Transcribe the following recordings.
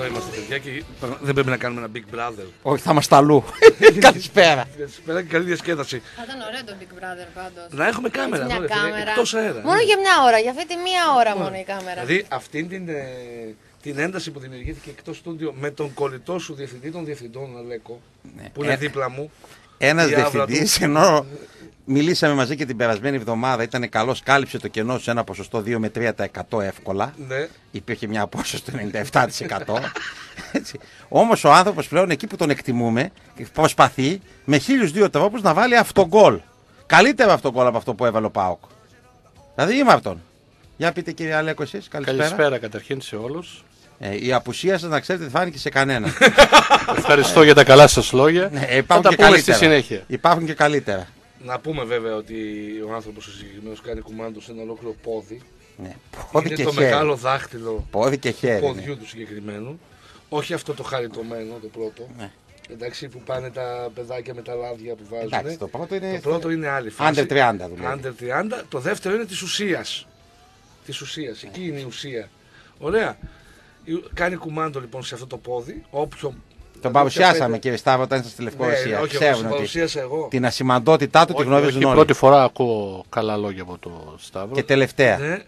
είμαστε παιδιά και δεν πρέπει να κάνουμε ένα Big Brother. Όχι, θα είμαστε αλλού. Καλησπέρα. Καλησπέρα και καλή διασκέδαση. Θα ήταν ωραίο το Big Brother πάντως. Να έχουμε κάμερα Μια εδώ, κάμερα. εκτός αέρα. Μόνο για μια ώρα, για αυτή τη μία ώρα μόνο η κάμερα. Δηλαδή αυτήν την ένταση που δημιουργήθηκε εκτός στούντιο με τον κολλητό σου διευθυντή των διευθυντών, Αλέκο, που είναι δίπλα μου. Ένας διευθυντής, ενώ μιλήσαμε μαζί και την περασμένη εβδομάδα, ήταν καλός, κάλυψε το κενό σε ένα ποσοστό 2 με 3% εύκολα. Ναι. Υπήρχε μια απόσταση του 97%. Όμως ο άνθρωπος πλέον εκεί που τον εκτιμούμε προσπαθεί με 1002 τρόπους να βάλει αυτογκόλ. Καλύτερο αυτογκόλ από αυτό που έβαλε ο ΠΑΟΚ. Δηλαδή είμαι αυτόν. Για πείτε κύριε Αλέκο εσείς, καλησπέρα. Καλησπέρα καταρχήν σε όλους. Η απουσία σας να ξέρετε δεν φάνηκε σε κανένα. Ευχαριστώ για τα καλά σας λόγια. Υπάρχουν θα και τα πούμε καλύτερα. στη συνέχεια. Υπάρχουν και καλύτερα. Να πούμε βέβαια ότι ο άνθρωπος ο συγκεκριμένος κάνει κουμάντο σε ένα ολόκληρο πόδι. Ναι. Πόδι Είναι και το χέρι. μεγάλο δάχτυλο Πόδι και χέρι. του ποδιού του συγκεκριμένου. Όχι αυτό το χαριτωμένο το πρώτο. Ναι. Εντάξει, που πάνε τα παιδάκια με τα λάδια που βάζουν. Εντάξει, το πρώτο είναι άλλη φάση. Under 30 δουλεύει. Under 30. Το δεύτερο είναι της ουσίας. Της ουσίας. Εκεί είναι η ουσία. Ωραία. Κάνει κουμάντο λοιπόν σε αυτό το πόδι. Όποιον. Τον παρουσιάσαμε κύριε Σταύρο όταν ήσασταν στη Λευκορωσία. Ξέρουν ότι την ασημαντότητά του τη γνωρίζουν όλοι. Πρώτη φορά ακούω καλά λόγια από το Σταύρο. Και τελευταία. Ναι.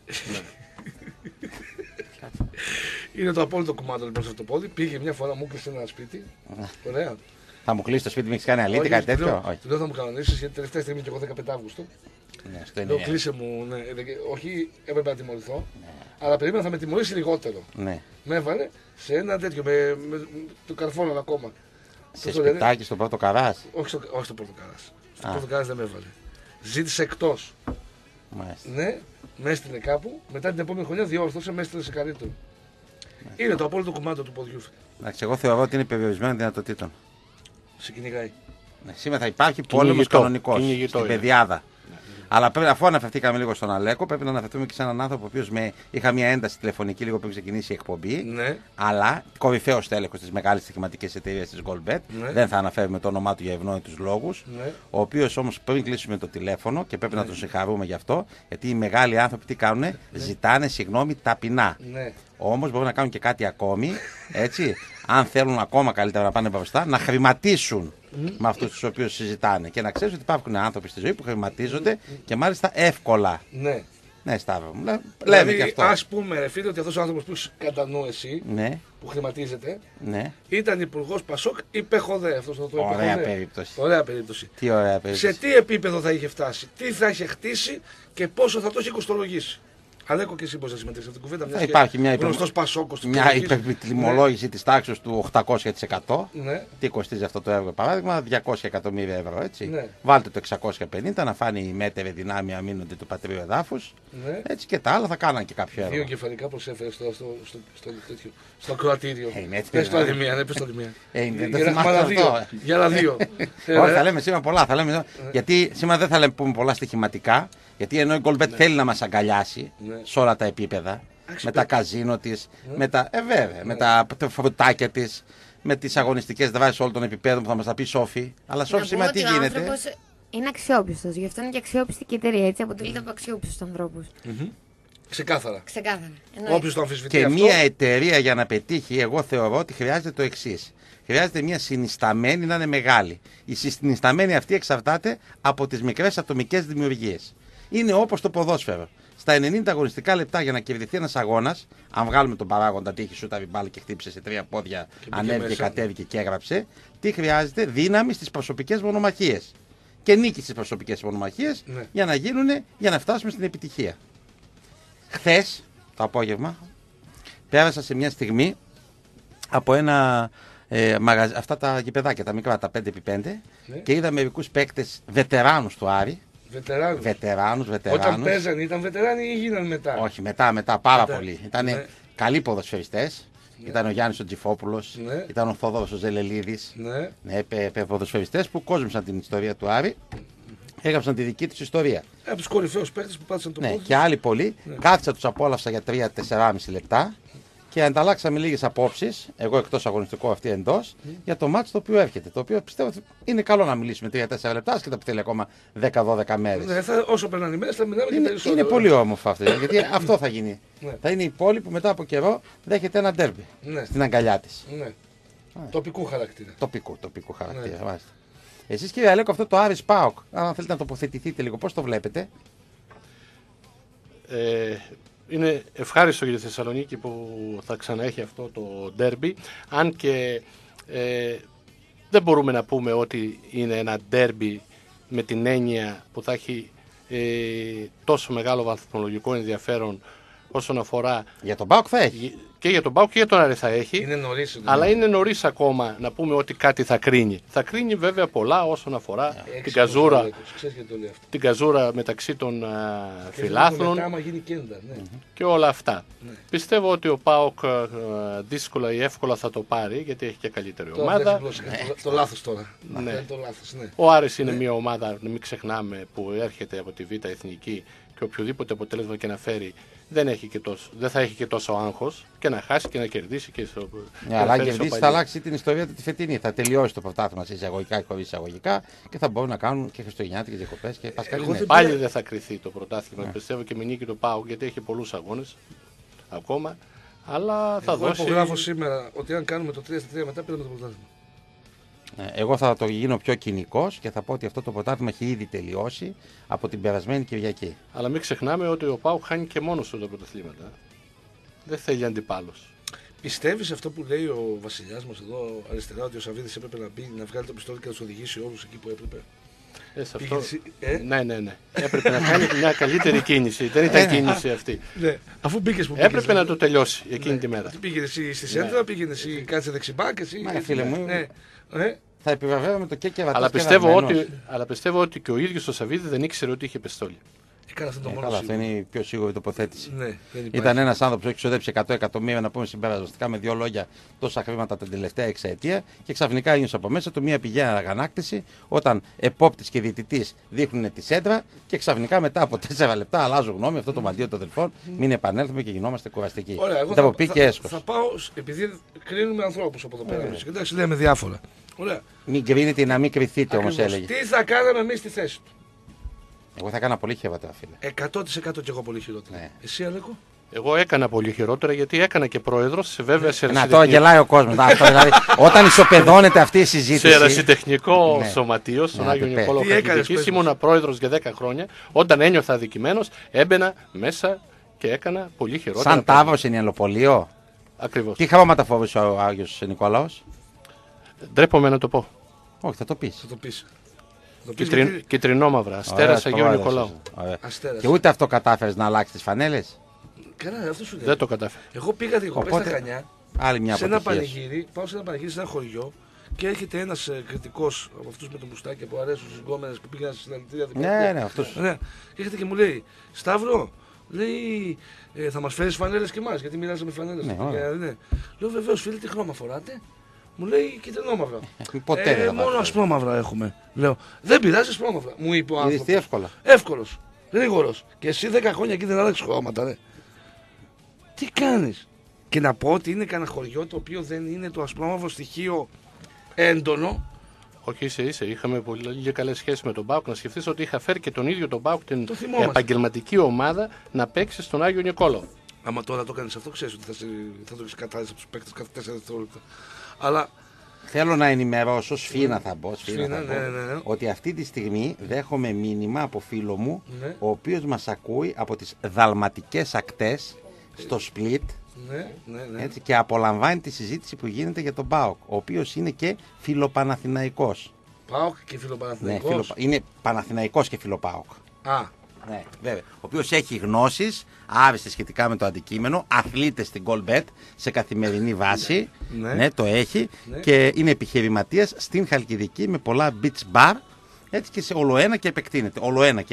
Είναι το απόλυτο κουμάντο λοιπόν σε αυτό το πόδι. Πήγε μια φορά, μου έκλεισε ένα σπίτι. Ωραία. Θα μου κλείσει το σπίτι, μην έχει κάνει αλήθεια, κάτι τέτοιο. Όχι. Του λέω θα μου κανονίσει γιατί τελευταία στιγμή και εγώ 15 Αύγουστο. Ναι, λέω κλείσε μου. Ναι, όχι, έπρεπε να τιμωρηθώ. Αλλά περίμενα θα με τιμωρήσει λιγότερο. Ναι. Με έβαλε σε ένα τέτοιο με το καρφώναν ακόμα. Σε σπιτάκι στο πρώτο καρά. Όχι στο πρώτο καρά. Στο πρώτο καρά δεν με έβαλε. Ζήτησε εκτό. Ναι, με έστειλε κάπου. Μετά την επόμενη χρονιά διόρθωσε, με έστειλε σε καλύτερο. Είναι το απόλυτο κουμάντο του ποδιού. Εντάξει, εγώ θεωρώ ότι είναι περιορισμένο δυνατοτήτων. Σε κυνηγάει. Ναι, σήμερα θα υπάρχει πόλεμος κανονικός στην πεδιάδα. Αλλά αφού αναφερθήκαμε λίγο στον Αλέκο, πρέπει να αναφερθούμε και σε έναν άνθρωπο ο οποίος είχα μια ένταση τηλεφωνική λίγο πριν ξεκινήσει η εκπομπή. Ναι. Αλλά κορυφαίος τέλεχος της μεγάλης στοιχηματικής εταιρείας της Goldbet. Ναι. Δεν θα αναφέρουμε το όνομά του για ευνόητους λόγους. Ναι. Ο οποίος όμως πριν κλείσουμε το τηλέφωνο και πρέπει να τον συγχαρούμε γι' αυτό, γιατί οι μεγάλοι άνθρωποι τι κάνουνε, ζητάνε συγγνώμη ταπεινά. Ναι. Όμως μπορούν να κάνουν και κάτι ακόμη, έτσι, αν θέλουν ακόμα καλύτερα να πάνε μπροστά, να χρηματίσουν με αυτούς τους οποίους συζητάνε. Και να ξέρεις ότι υπάρχουν άνθρωποι στη ζωή που χρηματίζονται και μάλιστα εύκολα. Ναι. Ναι, Σταύρο μου. Λέμε δηλαδή, και αυτό. Ας πούμε, ρε φίλε, ότι αυτός ο άνθρωπος που κατά νου εσύ, ναι, που χρηματίζεται, ναι, ήταν υπουργός Πασόκ ή Πεχοδέ. Αυτός το ωραία περίπτωση. Ωραία περίπτωση. Τι ωραία περίπτωση. Σε τι επίπεδο θα είχε φτάσει, τι θα είχε χτίσει και πόσο θα το είχε κοστολογήσει. Αλέκο και εσύ μπορεί να συμμετέχει σε αυτήν την κουβέντα. Υπάρχει μια υπερτιμολόγηση της τάξης του 800%. Ναι. Τι κοστίζει αυτό το έργο, παράδειγμα, 200 εκατομμύρια ευρώ. Έτσι. Ναι. Βάλτε το 650 να φάνει η μέτερη δυνάμει αμήνονται του πατρίου εδάφους. Ναι. Έτσι και τα άλλα θα κάνανε και κάποιο έργο. Δύο κεφαλικά προσέφερε στο κροατήριο. Πες το άλλη μία, πες το άλλη μία. Για άλλα δύο. Όχι, θα λέμε σήμερα πολλά. Γιατί σήμερα δεν θα πούμε πολλά στοιχηματικά. Γιατί ενώ η Goldbet θέλει να μας αγκαλιάσει σε όλα τα επίπεδα, με τα καζίνο της, με τα φρουτάκια της, με τις αγωνιστικές δράσεις όλων των επίπεδων που θα μας τα πει Σόφη. Αλλά Σόφη σήμερα τι γίνεται. Ο άνθρωπος είναι αξιόπιστος, γι' αυτό είναι και αξιόπιστη και η εταιρεία, έτσι αποτελείται από αξιόπιστους ανθρώπους. Ξεκάθαρα. Όποιος το αμφισβητεί και αυτό. μια εταιρεία για να πετύχει, εγώ θεωρώ ότι χρειάζεται το εξής. Χρειάζεται μια συνισταμένη να είναι μεγάλη. Η συνισταμένη αυτή εξαρτάται από τις μικρές ατομικές δημιουργίες. Είναι όπως το ποδόσφαιρο. Στα 90 αγωνιστικά λεπτά για να κερδιθεί ένας αγώνας, αν βγάλουμε τον παράγοντα τύχη σου τα μπάλα και χτύπησε σε 3 πόδια, ανέβηκε, κατέβηκε και έγραψε, τι χρειάζεται? Δύναμη στις προσωπικές μονομαχίες. Και νίκη στις προσωπικές μονομαχίες για να φτάσουμε στην επιτυχία. Χθες το απόγευμα πέρασα σε μια στιγμή από ένα αυτά τα γηπεδάκια, τα μικρά, τα 5x5 και είδα μερικούς παίκτες βετεράνους του Άρη. Βετεράνους. Όταν παίζανε ήταν βετεράνοι ή γίνανε μετά? Όχι, μετά πάρα πολύ. Ήταν καλοί ποδοσφαιριστές. Ήταν ο Γιάννης ο Τζιφόπουλος, ήταν ο Θόδωρος ο Ζελελίδης. Ποδοσφαιριστές που κόσμησαν την ιστορία του Άρη. Έγραψαν τη δική τους ιστορία. Από τους κορυφαίους παίκτες που πάτησαν το πόδι. Και άλλοι πολλοί. Κάθισα, τους απόλαυσα για 3-4,5 λεπτά. και ανταλλάξαμε λίγες απόψεις, εγώ εκτός αγωνιστικού, αυτή εντός, για το μάτς το οποίο έρχεται. Το οποίο πιστεύω ότι είναι καλό να μιλήσουμε 3-4 λεπτά, άσχετα που θέλει ακόμα 10-12 μέρες. Ναι, όσο περνάνε οι μέρες θα μιλάμε και περισσότερο. Είναι πολύ όμορφο αυτό, γιατί αυτό θα γίνει. Ναι. Θα είναι η πόλη που μετά από καιρό δέχεται ένα ντέρμπι στην αγκαλιά της. Ναι. Τοπικού χαρακτήρα. Τοπικού χαρακτήρα. Ναι. Εσείς, κύριε Αλέκο, αυτό το Άρης ΠΑΟΚ, αν θέλετε να τοποθετηθείτε λίγο, πώς το βλέπετε? Είναι ευχάριστο για τη Θεσσαλονίκη που θα ξαναέχει αυτό το ντέρμπι, αν και δεν μπορούμε να πούμε ότι είναι ένα ντέρμπι με την έννοια που θα έχει τόσο μεγάλο βαθμολογικό ενδιαφέρον όσον αφορά... Για τον ΠΑΟΚ θα έχει. Και για τον ΠΑΟΚ και για τον Άρη θα έχει. Είναι νωρίς. Αλλά είναι νωρίς ακόμα να πούμε ότι κάτι θα κρίνει. Θα κρίνει βέβαια πολλά όσον αφορά την καζούρα μεταξύ των φιλάθλων και όλα αυτά. Ναι. Πιστεύω ότι ο ΠΑΟΚ δύσκολα ή εύκολα θα το πάρει, γιατί έχει και καλύτερη ομάδα. Το λάθος τώρα. Ναι. Ο Άρης είναι μια ομάδα, μην ξεχνάμε, που έρχεται από τη Β' Εθνική και οποιοδήποτε αποτέλεσμα και να φέρει δεν θα έχει και τόσο άγχος, και να χάσει και να κερδίσει. Αλλά αν κερδίσει θα αλλάξει την ιστορία του τη φετινή. Θα τελειώσει το πρωτάθλημα σε εισαγωγικά ή χωρίς εισαγωγικά και θα μπορούν να κάνουν και χριστουγεννιάτικες διακοπές και πασχαλινές. Πάλι δεν θα κρυθεί το πρωτάθλημα, πιστεύω, και με νίκη του ΠΑΟΚ, γιατί έχει πολλούς αγώνες ακόμα. Αλλά θα δώσει. Εγώ υπογράφω σήμερα ότι αν κάνουμε το 3-3 μετά πήραμε το πρωτάθλημα. Εγώ θα το γίνω πιο κοινικός και θα πω ότι αυτό το πρωτάθλημα έχει ήδη τελειώσει από την περασμένη Κυριακή. Αλλά μην ξεχνάμε ότι ο ΠΑΟΚ χάνει και μόνος του τα πρωταθλήματα. Δεν θέλει αντιπάλος. Πιστεύεις αυτό που λέει ο βασιλιάς μας εδώ αριστερά, ότι ο Σαββίδης έπρεπε να μπει, να βγάλει το πιστόλι και να τους οδηγήσει όλους εκεί που έπρεπε? Ναι. Έπρεπε να κάνει μια καλύτερη κίνηση. Δεν ήταν κίνηση αυτή. Ναι. Αφού μπήκες που έπρεπε να το τελειώσει εκείνη τη μέρα. Πήγαινε εσύ στη σέντρα, πήγαινε εσύ κάτσε δεξιμπά και εσύ. Φίλε μου, θα επιβεβαίωμε το και αλλά πιστεύω ότι και ο ίδιος ο Σαββίδη δεν ήξερε ότι είχε πιστόλι. Αυτό είναι η πιο σίγουρη τοποθέτηση. Ναι, ήταν ένας άνθρωπος που έχει ξοδέψει 100 εκατομμύρια, να πούμε συμπερασματικά με δύο λόγια, τόσα χρήματα την τελευταία εξαετία, και ξαφνικά ένιωσε από μέσα του μία πηγαία αγανάκτηση όταν επόπτης και διαιτητής δείχνουν τη σέντρα και ξαφνικά μετά από 4 λεπτά αλλάζουν γνώμη. Αυτό το μαντίο των αδελφών, μην επανέλθουμε και γινόμαστε κουραστικοί. Θα πάω, επειδή κρίνουμε ανθρώπους από εδώ πέρα. Εντάξει, λέμε διάφορα. Μην κρίνετε ή να μην κρυθείτε, όμως έλεγε. Τι θα κάναμε εμείς στη θέση του? Εγώ θα έκανα πολύ χειρότερα, φίλε. 100% και εγώ πολύ χειρότερα. Ναι. Εσύ, Αλέκο? Εγώ έκανα πολύ χειρότερα, γιατί έκανα και πρόεδρος σε βέβαια σε ερασιτεχνικό. Να, τώρα γελάει ο κόσμος. Δηλαδή, όταν ισοπεδώνεται αυτή η συζήτηση. Σε ερασιτεχνικό σωματείο, στον Άγιο Νικόλαο Χαλκιδικής, ήμουνα πρόεδρος για 10 χρόνια. Όταν ένιωθα αδικημένος, έμπαινα μέσα και έκανα πολύ χειρότερα. Σαν Ταύρος ενιαλοπολείο. Ακριβώς. Τι χρώματα φορούσε ο Άγιος Νικόλαος? Ντρέπομαι να το πω. Όχι, θα το πεις. Κυτρινόμαυρα, Αστέρας Αγίου Νικολάου. Και ούτε αυτό κατάφερες να αλλάξει τις φανέλες? Καλά, αυτό σου λέει. Δεν το κατάφερε. Εγώ πήγα διακοπές στα Χανιά, σε ένα πανηγύρι, πάω σε ένα πανηγύρι, σε ένα χωριό, και έρχεται ένας κριτικός από αυτούς με το μουστάκι που αρέσουν στις γκόμενες που πήγαν στη συλλαλητήρια. Ναι, αυτός. Και έρχεται και μου λέει, Σταύρο, λέει, θα μας φέρεις φανέλες και εμάς, γιατί μοιράζαμε φανέλες. Λέω, βεβαίως, φίλε, τι χρώμα φοράτε? Μου λέει κυτρινόμαυρα. Μόνο ασπρόμαυρα έχουμε. Λέω, δεν πειράζει, ασπρόμαυρα. Μου είπε ο άνθρωπος. Εύκολα. Εύκολος, γρήγορος. Και εσύ 10 χρόνια εκεί δεν άλλαξες χρώματα, ρε. Τι κάνεις? Και να πω ότι είναι κανένα χωριό το οποίο δεν είναι το ασπρόμαυρο στοιχείο έντονο. Όχι, είσαι. Είχαμε πολύ καλές σχέσεις με τον ΠΑΟΚ. Να σκεφτείς ότι είχα φέρει και τον ίδιο τον ΠΑΟΚ, την επαγγελματική ομάδα, να παίξει στον Άγιο Νικόλαο. Άμα τώρα το κάνεις αυτό, ξέρεις ότι θα το έχεις κατάρρευση από τους παίκτες κάθε 4 δευτερόλεπτα. Αλλά θέλω να ενημερώσω, σφίνα θα πω, ναι. ότι αυτή τη στιγμή δέχομαι μήνυμα από φίλο μου, ο οποίος μας ακούει από τις δαλματικές ακτές στο Σπλίτ, έτσι, και απολαμβάνει τη συζήτηση που γίνεται για τον ΠΑΟΚ, ο οποίος είναι και φιλοπαναθηναϊκός. ΠΑΟΚ και φιλοπαναθηναϊκός. Ναι, είναι Παναθηναϊκός και φιλοπάοκ. Ναι, βέβαια. Ο οποίος έχει γνώσεις άριστες σχετικά με το αντικείμενο, αθλείται στην Goalbet σε καθημερινή βάση. Ναι, το έχει. Και είναι επιχειρηματίας στην Χαλκιδική με πολλά beach bar. Έτσι, και σε ολοένα και επεκτείνεται.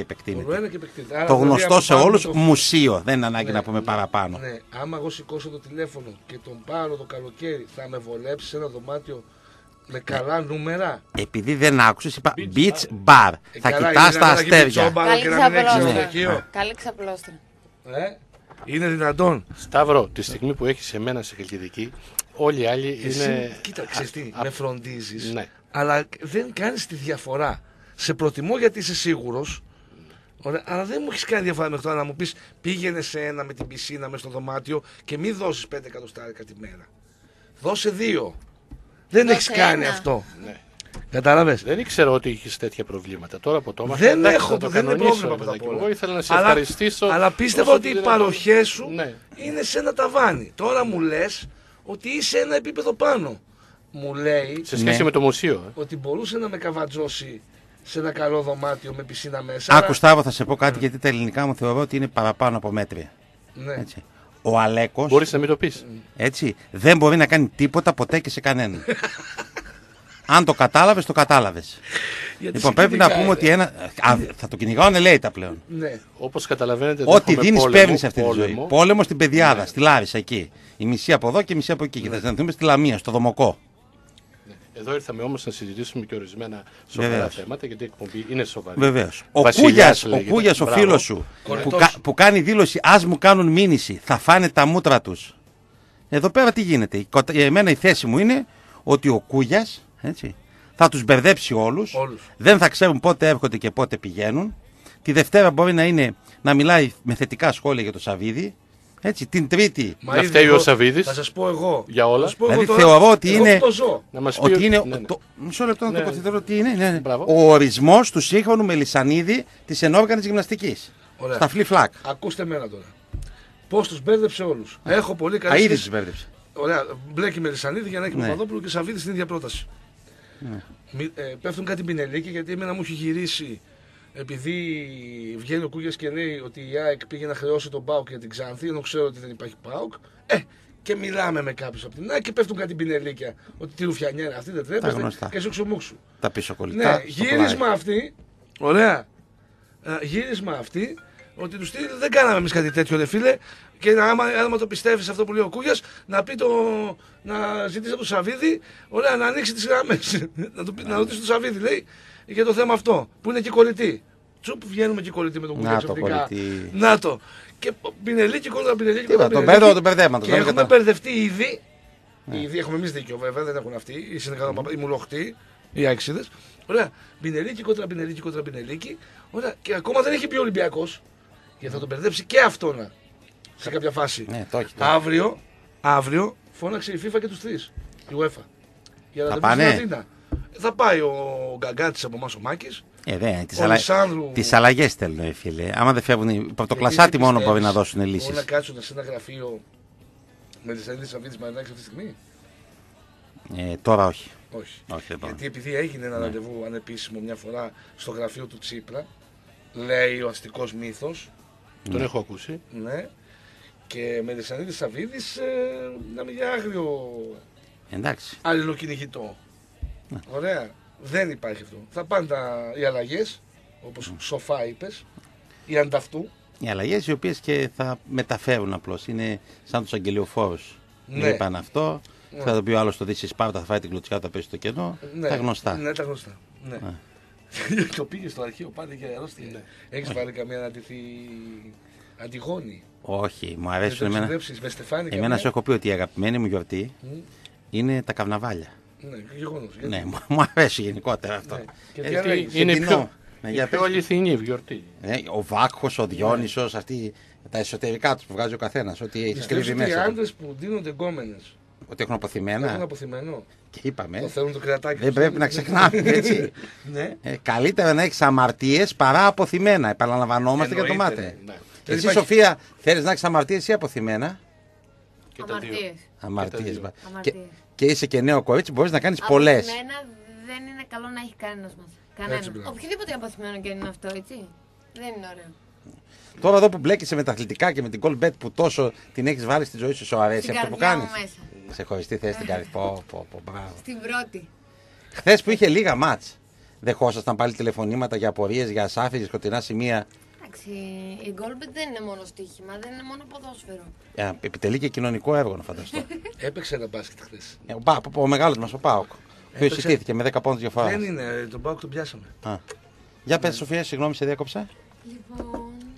Το γνωστό σε όλους μουσείο. Δεν είναι ανάγκη να πούμε παραπάνω. Ναι. Άμα εγώ σηκώσω το τηλέφωνο και τον πάρω το καλοκαίρι, θα με βολέψει σε ένα δωμάτιο με καλά νούμερα? Επειδή δεν άκουσες, είπα beach bar. Θα κοιτάς τα αστέρια. Καλή ξαπλώστρα. Είναι δυνατόν. Σταύρο, τη στιγμή που έχεις εμένα σε Χαλκιδική, όλοι οι άλλοι είναι. Κοίταξε τι, με φροντίζεις, Ναι. αλλά δεν κάνεις τη διαφορά. Σε προτιμώ γιατί είσαι σίγουρος, αλλά δεν μου έχεις κάνει διαφορά μέχρι τώρα να μου πεις πήγαινε σε ένα με την πισίνα μες στο δωμάτιο και μην δώσεις 5 εκατοστάρικα τη μέρα. Δώσε 2. Δεν Δώσε έχεις κάνει ένα. αυτό. Ναι. Κατάλαβες. Δεν ήξερα ότι είχες τέτοια προβλήματα. Τώρα που το έμαθα, Δεν εντάξει, έχω, θα το δεν είναι κανονίσω, πρόβλημα ρε πρώτα απ' παιδάκι μου. όλα. Εγώ ήθελα να σε Αλλά- ευχαριστήσω. Αλλά πίστευα όσο ότι οι το δυνατόν. παροχές σου Ναι. είναι σε ένα ταβάνι. Τώρα μου λες ότι είσαι ένα επίπεδο πάνω. Μου λέει Σε σχέση Ναι. με το μουσείο. ότι μπορούσε να με καβατζώσει σε ένα καλό δωμάτιο με πισίνα μέσα. Άκου Σταύρο, θα σε πω κάτι γιατί τα ελληνικά μου θεωρώ ότι είναι παραπάνω από μέτρια. Ναι. Έτσι. Ο Αλέκος, Μπορείς να μην το πεις. έτσι, δεν μπορεί να κάνει τίποτα ποτέ και σε κανέναν. Αν το κατάλαβες, το κατάλαβες. Γιατί Λοιπόν, σε πρέπει να κυνηγάει, πούμε ότι ένα. Θα το κυνηγάω ελέητα πλέον. Ναι. Όπως καταλαβαίνετε, Ό,τι έχουμε δίνει, πόλεμο, παίρνει αυτή τη ζωή. πόλεμο. Πόλεμο στην Πεδιάδα, στη Λάρισα εκεί. Η μισή από εδώ και η μισή από εκεί. Και θα συναντηθούμε στη Λαμία, στο Δομοκό. Εδώ ήρθαμε όμως να συζητήσουμε και ορισμένα σοβαρά Βεβαίως. θέματα, γιατί η εκπομπή είναι σοβαρή. Βεβαίω. Ο Βασιλιάς Κούγιας, ο, λέγεται. ο Μπράβο. φίλος σου, Κορετός. που κάνει δήλωση, ας μου κάνουν μήνυση, θα φάνε τα μούτρα τους. Εδώ πέρα τι γίνεται. Εμένα η θέση μου είναι ότι ο Κούγιας, έτσι, θα τους μπερδέψει όλους. Δεν θα ξέρουν πότε έρχονται και πότε πηγαίνουν. Τη Δευτέρα μπορεί να μιλάει με θετικά σχόλια για το Σαββίδι. Έτσι, την Τρίτη. Μα Να ήδη φταίει ο εγώ- Σαββίδης. Θα σας πω εγώ. Για όλα. Θα σας πω εγώ Δηλαδή τώρα, θεωρώ ότι εγώ είναι- που το ζω. Να μας πει Ότι είναι. ναι, ναι. Μισό λεπτό να Ναι. τοποθετηθώ ότι είναι. Ναι, ναι. Μπράβο. Ο ορισμός του σύγχρονου Μελισσανίδη της ενόργανης γυμναστικής. Ωραία. Στα φλι-φλακ. Ακούστε μένα τώρα. Πώς τους μπέρδεψε όλους. Έχω πολύ καλή Αίδη σχέση. τους μπέρδεψε. Ωραία. Μπλέκει Μελισσανίδη για να έχει Ναι. Παπαδόπουλο και Σαββίδη στην ίδια πρόταση. Πέφτουν κάτι πινελίκι γιατί εμένα μου έχει γυρίσει. Επειδή βγαίνει ο Κούγιας και λέει ότι η ΑΕΚ πήγε να χρεώσει τον ΠΑΟΚ για την Ξάνθη, ενώ ξέρω ότι δεν υπάρχει ΠΑΟΚ. Και μιλάμε με κάποιους από την ΑΕΚ και πέφτουν κάτι πινελίκια. Ότι τη ρουφιανιά είναι αυτή, δεν τρέπεστε. γνωστά. Και σουξουμούξου. Τα πίσω κολλητά. Ναι, γύρισμα αυτή. Ωραία. Γύρισμα αυτή. Ότι του στείλει δεν κάναμε εμεί κάτι τέτοιο, ρε φίλε. Και άμα το πιστεύει αυτό που λέει ο Κούγιας, να ζητήσει από τον Σαββίδη, ωραία, να ανοίξει τις γραμμές. να ρωτήσει τον Σαββίδη, λέει, για το θέμα αυτό. Που είναι και κολλητή. Τσουπ, βγαίνουμε και κολλητή με τον Κούγια Να το ξαφνικά. κολλητή. Να το. Και πινελίκι κόντρα πινελίκι. Τίποτα, κόντρα τον πινελίκι. τον μπερδέματος, Και δεν έχουμε κατάλαβα. μπερδευτεί ήδη. Ήδη έχουμε εμεί δίκιο, βέβαια, δεν έχουν αυτοί. Οι συνεργάτε, οι μουλοχτοί, οι άξιδες. Ωραία. Πινελίκι κόντρα πινελίκι κόντρα πινελίκι. Ωραία. Και ακόμα δεν έχει πει ο Ολυμπιακός. Γιατί θα τον μπερδέψει και αυτόν σε κάποια φάση. Ναι, το έχει, το έχει. Αύριο φώναξε η FIFA και τους τρεις. Η UEFA. Για να Θα τα πάνε. στην Αθήνα. Θα πάει ο Γκαγκάτης από εμάς ο Μάκης. Δεν, Ο Λισάνδρου. τις αλλαγές θέλουν, φίλε. Άμα δεν φεύγουν, οι πρωτοκλασσάτοι μόνο μπορεί να δώσουν Μπορεί να λύσεις. κάτσουν σε ένα γραφείο με τις Ελλήνες Σαββίδης Μαρινάκης αυτή τη στιγμή. Τώρα όχι. Όχι. Όχι, δεν μπορώ. Γιατί επειδή έγινε ένα ραντεβού ανεπίσημο μια φορά στο γραφείο του Τσίπρα, λέει ο αστικός μύθος, Τον έχω ακούσει. ναι, και με Μελισσανίδης Σαββίδης μιλάμε για άγριο Εντάξει. αλληλοκυνηγητό. Ωραία. Δεν υπάρχει αυτό. Θα πάνε οι αλλαγές, όπως σοφά είπες, οι ανταυτού. Οι αλλαγές οι οποίες και θα μεταφέρουν απλώς. Είναι σαν τους αγγελιοφόρους. Ναι. Είπαν αυτό. Θα το πει ο άλλος το δει Σπάρτα, θα φάει την κλωτσιά, θα πέσει στο κενό. Ναι, Τα γνωστά. Ναι, τα γνωστά. Ναι. Το πήγε στο αρχείο πάλι για αρρώστια. Ναι. Έχεις βάλει καμία να ντυθεί Αντιγόνη. Όχι, μου Δεν αρέσουν το εμένα. ξοδέψεις με στεφάνι Εμένα καμία? σου έχω πει ότι η αγαπημένη μου γιορτή είναι τα καυναβάλια. Ναι, γεγονός. Γιατί? Ναι, μου αρέσει γενικότερα αυτό. Ναι. Και τι Γιατί αλλαγές? Είναι φετινό. πιο, Ναι, η για πιο πες. αληθινή γιορτή. Ο Βάκχος, ο Διόνυσος, αυτοί τα εσωτερικά τους που βγάζει ο καθένας. Ό,τι έχει Πιστεύεις κρύβει ότι οι μέσα. του. άντρες που δίνονται γκόμενες Ότι έχουν αποθυμένα. έχουν αποθυμένο. Και είπαμε. Το θέλουν το κρεατάκι. Δεν τους. πρέπει να ξεχνάμε, έτσι. Ναι. Καλύτερα να έχεις αμαρτίες παρά αποθυμένα. Επαναλαμβανόμαστε για το Εννοείται, μάτε. Ναι. Δεν Εσύ, υπάρχει- Σοφία, θέλεις να έχεις αμαρτίες ή αποθυμένα? Και τα δύο. Αμαρτίες. Αμαρτίες. δύο. Και, Αμαρτίες. και είσαι και νέο κορίτσι, μπορείς να κάνεις πολλές. Αποθυμένα δεν είναι καλό να έχει κανένας μας. Έτσι, Κανένα. μπράβο. Οποιοδήποτε αποθυμένο και είναι αυτό, έτσι. Δεν είναι ωραίο. Τώρα εδώ που μπλέκεσαι με τα αθλητικά και με την Colbet που τόσο την έχεις βάλει στη ζωή σου, σου αρέσει Στην αυτό που καρδιά μου κάνεις? μέσα. Σε χωριστή θέση στην καρδιά. Μπράβο. Στην πρώτη. Χθες που είχε λίγα μάτς, δεχόσασταν πάλι τηλεφωνήματα για απορίες, για ασάφειες, για σκοτεινά σημεία. Εντάξει, η Goldbet δεν είναι μόνο στοίχημα, δεν είναι μόνο ποδόσφαιρο. Επιτελεί και κοινωνικό έργο, να φανταστώ. Έπαιξε ένα μπάσκετ χθες. Ο μεγάλος μας, ο Πάοκ. Ο οποίος Έπαιξε. ιτήθηκε με 10 πόντους διαφορά. Δεν είναι, τον Πάοκ τον πιάσαμε. Για πες, Σοφία, συγγνώμη, σε διάκοψα. Λοιπόν,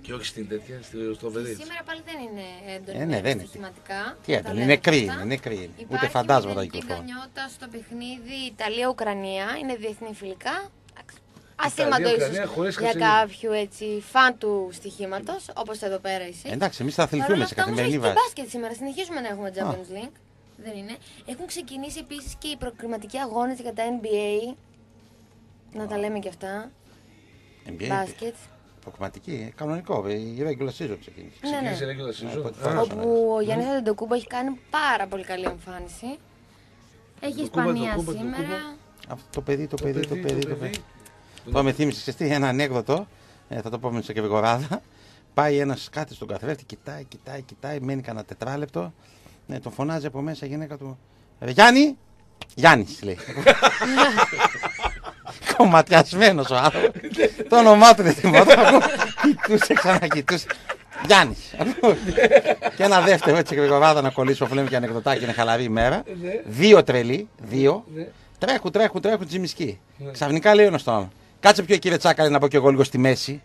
Και όχι στην τέτοια, στο Βερίτ. Σήμερα πάλι δεν είναι έντονη δεν είναι. στοιχηματικά. Τι έντονη, είναι νεκρή. Ούτε φαντάσματα κυκλοφορούν. Υπάρχει νιώτα στο παιχνίδι Ιταλία-Ουκρανία, είναι διεθνή φιλικά. Ασήμαντο ίσως για κάποιου έτσι, φαν του στοιχήματος, όπως εδώ πέρα εσύ. Εντάξει, εμείς θα αθληθούμε σε καθημερινή βάση. Και μπάσκετ σήμερα, συνεχίζουμε να έχουμε Champions League. Δεν είναι. Έχουν ξεκινήσει επίσης και οι προκριματικοί αγώνες για τα NBA. Να τα λέμε και αυτά. NBA. Μπάσκετ. Προκριματική, κανονικό. Η regular season ξεκίνησε. Ξεκίνησε η regular season. Όπου ο Γιάννης Αντετοκούμπο έχει κάνει πάρα πολύ καλή εμφάνιση. Έχει Ισπανία σήμερα. Αυτό το παιδί. Τώρα με θύμισε ένα ανέκδοτο, θα το πούμε σε και Βεγοράδα. Πάει ένας κάτι στον καθρέφτη, κοιτάει, μένει κανένα τετράλεπτο. Τον φωνάζει από μέσα η γυναίκα του. Γιάννη! Γιάννης, λέει. Κομματιασμένος ο άνθρωπος. Το όνομά του δεν θυμόταν. Κοιτούσε. Γιάννης. Και ένα δεύτερο έτσι και Βεγοράδα να κολλήσω που λέμε και ανεκδοτάκι, είναι χαλαρή ημέρα. 2 τρελοί, 2. Τρέχουν τζιμισκοί. Ξαφνικά λέει ένας στον άλλο. Κάτσε πιο κύριε Τσάκαλε να πω κι εγώ λίγο στη μέση.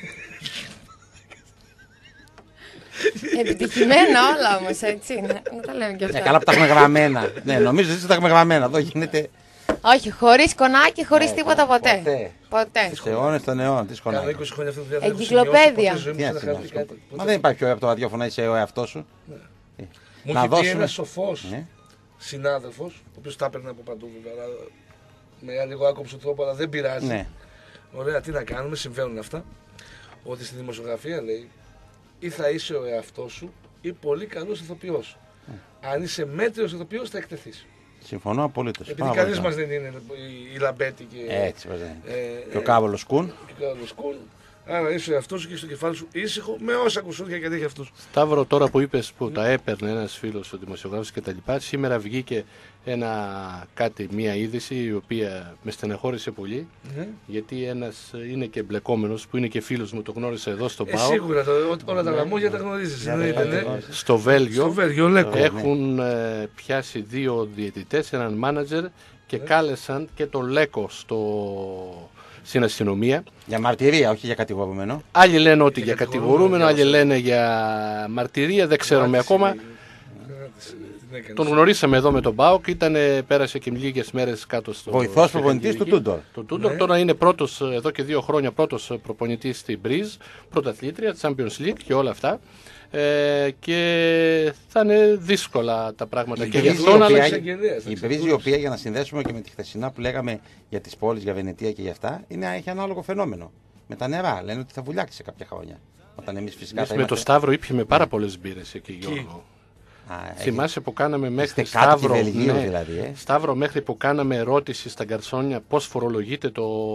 Επιτυχημένα όλα όμως, έτσι. Να τα λέμε κι αυτά. Καλά που τα έχουμε γραμμένα. Ναι, νομίζω ότι τα έχουμε γραμμένα. Εδώ γίνεται. Όχι, χωρίς κονάκι, χωρίς τίποτα ποτέ. Στους αιώνες των αιώνων. Τι σκονάκι. Κάνω 20 χρόνια αυτό το Εγκυκλοπαίδεια. Μα δεν υπάρχει πιο από το ραδιόφωνο, είσαι ο εαυτός σου. Μου έχει πει ένας σοφός συνάδελφος, ο οποίος τα έπαιρνε από παντού βέβαια, με ένα λίγο άκομψο τρόπο, αλλά δεν πειράζει. Ναι. Ωραία, τι να κάνουμε, συμβαίνουν αυτά. Ότι στη δημοσιογραφία λέει ή θα είσαι ο εαυτός σου ή πολύ καλός ηθοποιός. Αν είσαι μέτριος ηθοποιός θα εκτεθείς. Συμφωνώ απολύτως. Επειδή κανείς μας δεν είναι η Λαμπέτη και, έτσι, και ο Κάβολος Κουν. Άρα είσαι αυτό σου και στο κεφάλι σου ήσυχο με όσα κουσούρια και τέτοια αυτούς. Σταύρο, τώρα που είπες που τα έπαιρνε ένας φίλος ο δημοσιογράφος κτλ. Σήμερα βγήκε μία είδηση η οποία με στενεχώρησε πολύ. Γιατί ένας είναι και εμπλεκόμενος που είναι και φίλος μου, το γνώρισα εδώ στον ΠΑΟ. Σίγουρα όλα τα λαμόγια τα γνωρίζεις. Στο Βέλγιο έχουν πιάσει 2 διαιτητές, έναν μάνατζερ και κάλεσαν και τον Λέκο στην αστυνομία. Για μαρτυρία, όχι για κατηγορούμενο. Άλλοι λένε ότι για κατηγορούμενο, άλλοι λένε για μαρτυρία, δεν ξέρουμε ακόμα. Τον γνωρίσαμε εδώ με τον ΠΑΟΚ, πέρασε και λίγες μέρες κάτω στο. Βοηθός προπονητής του Τούντορ. Τώρα είναι πρώτος, εδώ και 2 χρόνια, πρώτος προπονητής στην Μπριζ, πρωταθλήτρια, Champions League και όλα αυτά. Και θα είναι δύσκολα τα πράγματα. Και γι' αυτό η Μπριζ, η οποία για να συνδέσουμε και με τη χθεσινά που λέγαμε για τις πόλεις, για Βενετία και για αυτά, έχει ανάλογο φαινόμενο. Με τα νερά. Λένε ότι θα βουλιάξει σε κάποια χρόνια. Όταν εμείς φυσικά. Με το Σταύρο ήπιαμε πάρα πολλές μπύρες εκεί, Γιώργο. Θυμάσαι που κάναμε μέχρι Σταύρο, δηλαδή, Σταύρο, μέχρι που κάναμε ερώτηση στα γκαρσόνια πώς φορολογείται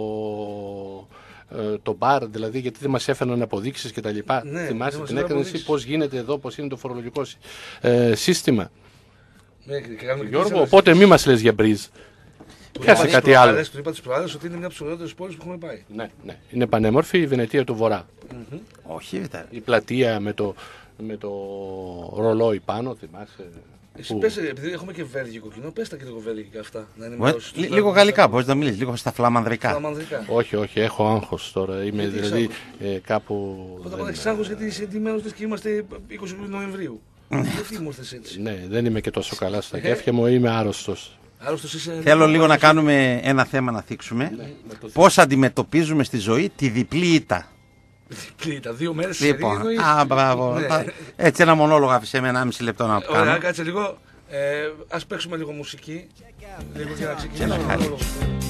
το μπαρ, δηλαδή γιατί δεν μας έφεραν αποδείξεις και τα λοιπά. Θυμάσαι την έκανε εσύ πώς γίνεται εδώ, πώς είναι το φορολογικό σύστημα. Γιώργο, οπότε μη μας λες για Μπριζ. Πιάσε κάτι άλλο. Του είπα τις προάλλες ότι είναι μια από τις ωραιότερες πόλεις που έχουμε πάει. Ναι. Είναι πανέμορφη η Βενετία του Βορρά. Όχι, η πλατεία με το ρολόι πάνω, θυμάσαι. Εσύ πες, επειδή έχουμε και βέλγικο κοινό, πες τα και λίγο βέλγικα αυτά. Λίγο γαλλικά, μπορείς να μιλήσεις, λίγο στα φλαμανδρικά. Όχι, έχω άγχος τώρα. Είμαι δηλαδή κάπου. Όταν έχεις άγχος, γιατί είσαι εντυμένος της και είμαστε 20 Νοεμβρίου. Γιατί ήμασταν έτσι. Ναι, δεν είμαι και τόσο καλά στα κέφια μου, είμαι άρρωστος. Θέλω λίγο να κάνουμε ένα θέμα να θίξουμε. Πώς αντιμετωπίζουμε στη ζωή τη διπλή ήττα. Τα 2 μέρες λοιπόν, μπράβο. Έτσι ένα μονόλογο άφησε με 1,5 λεπτό να κάνω. Ωραία, κάτσε λίγο. Ας παίξουμε λίγο μουσική. Λίγο για να ξεκινήσουμε το μονόλογο.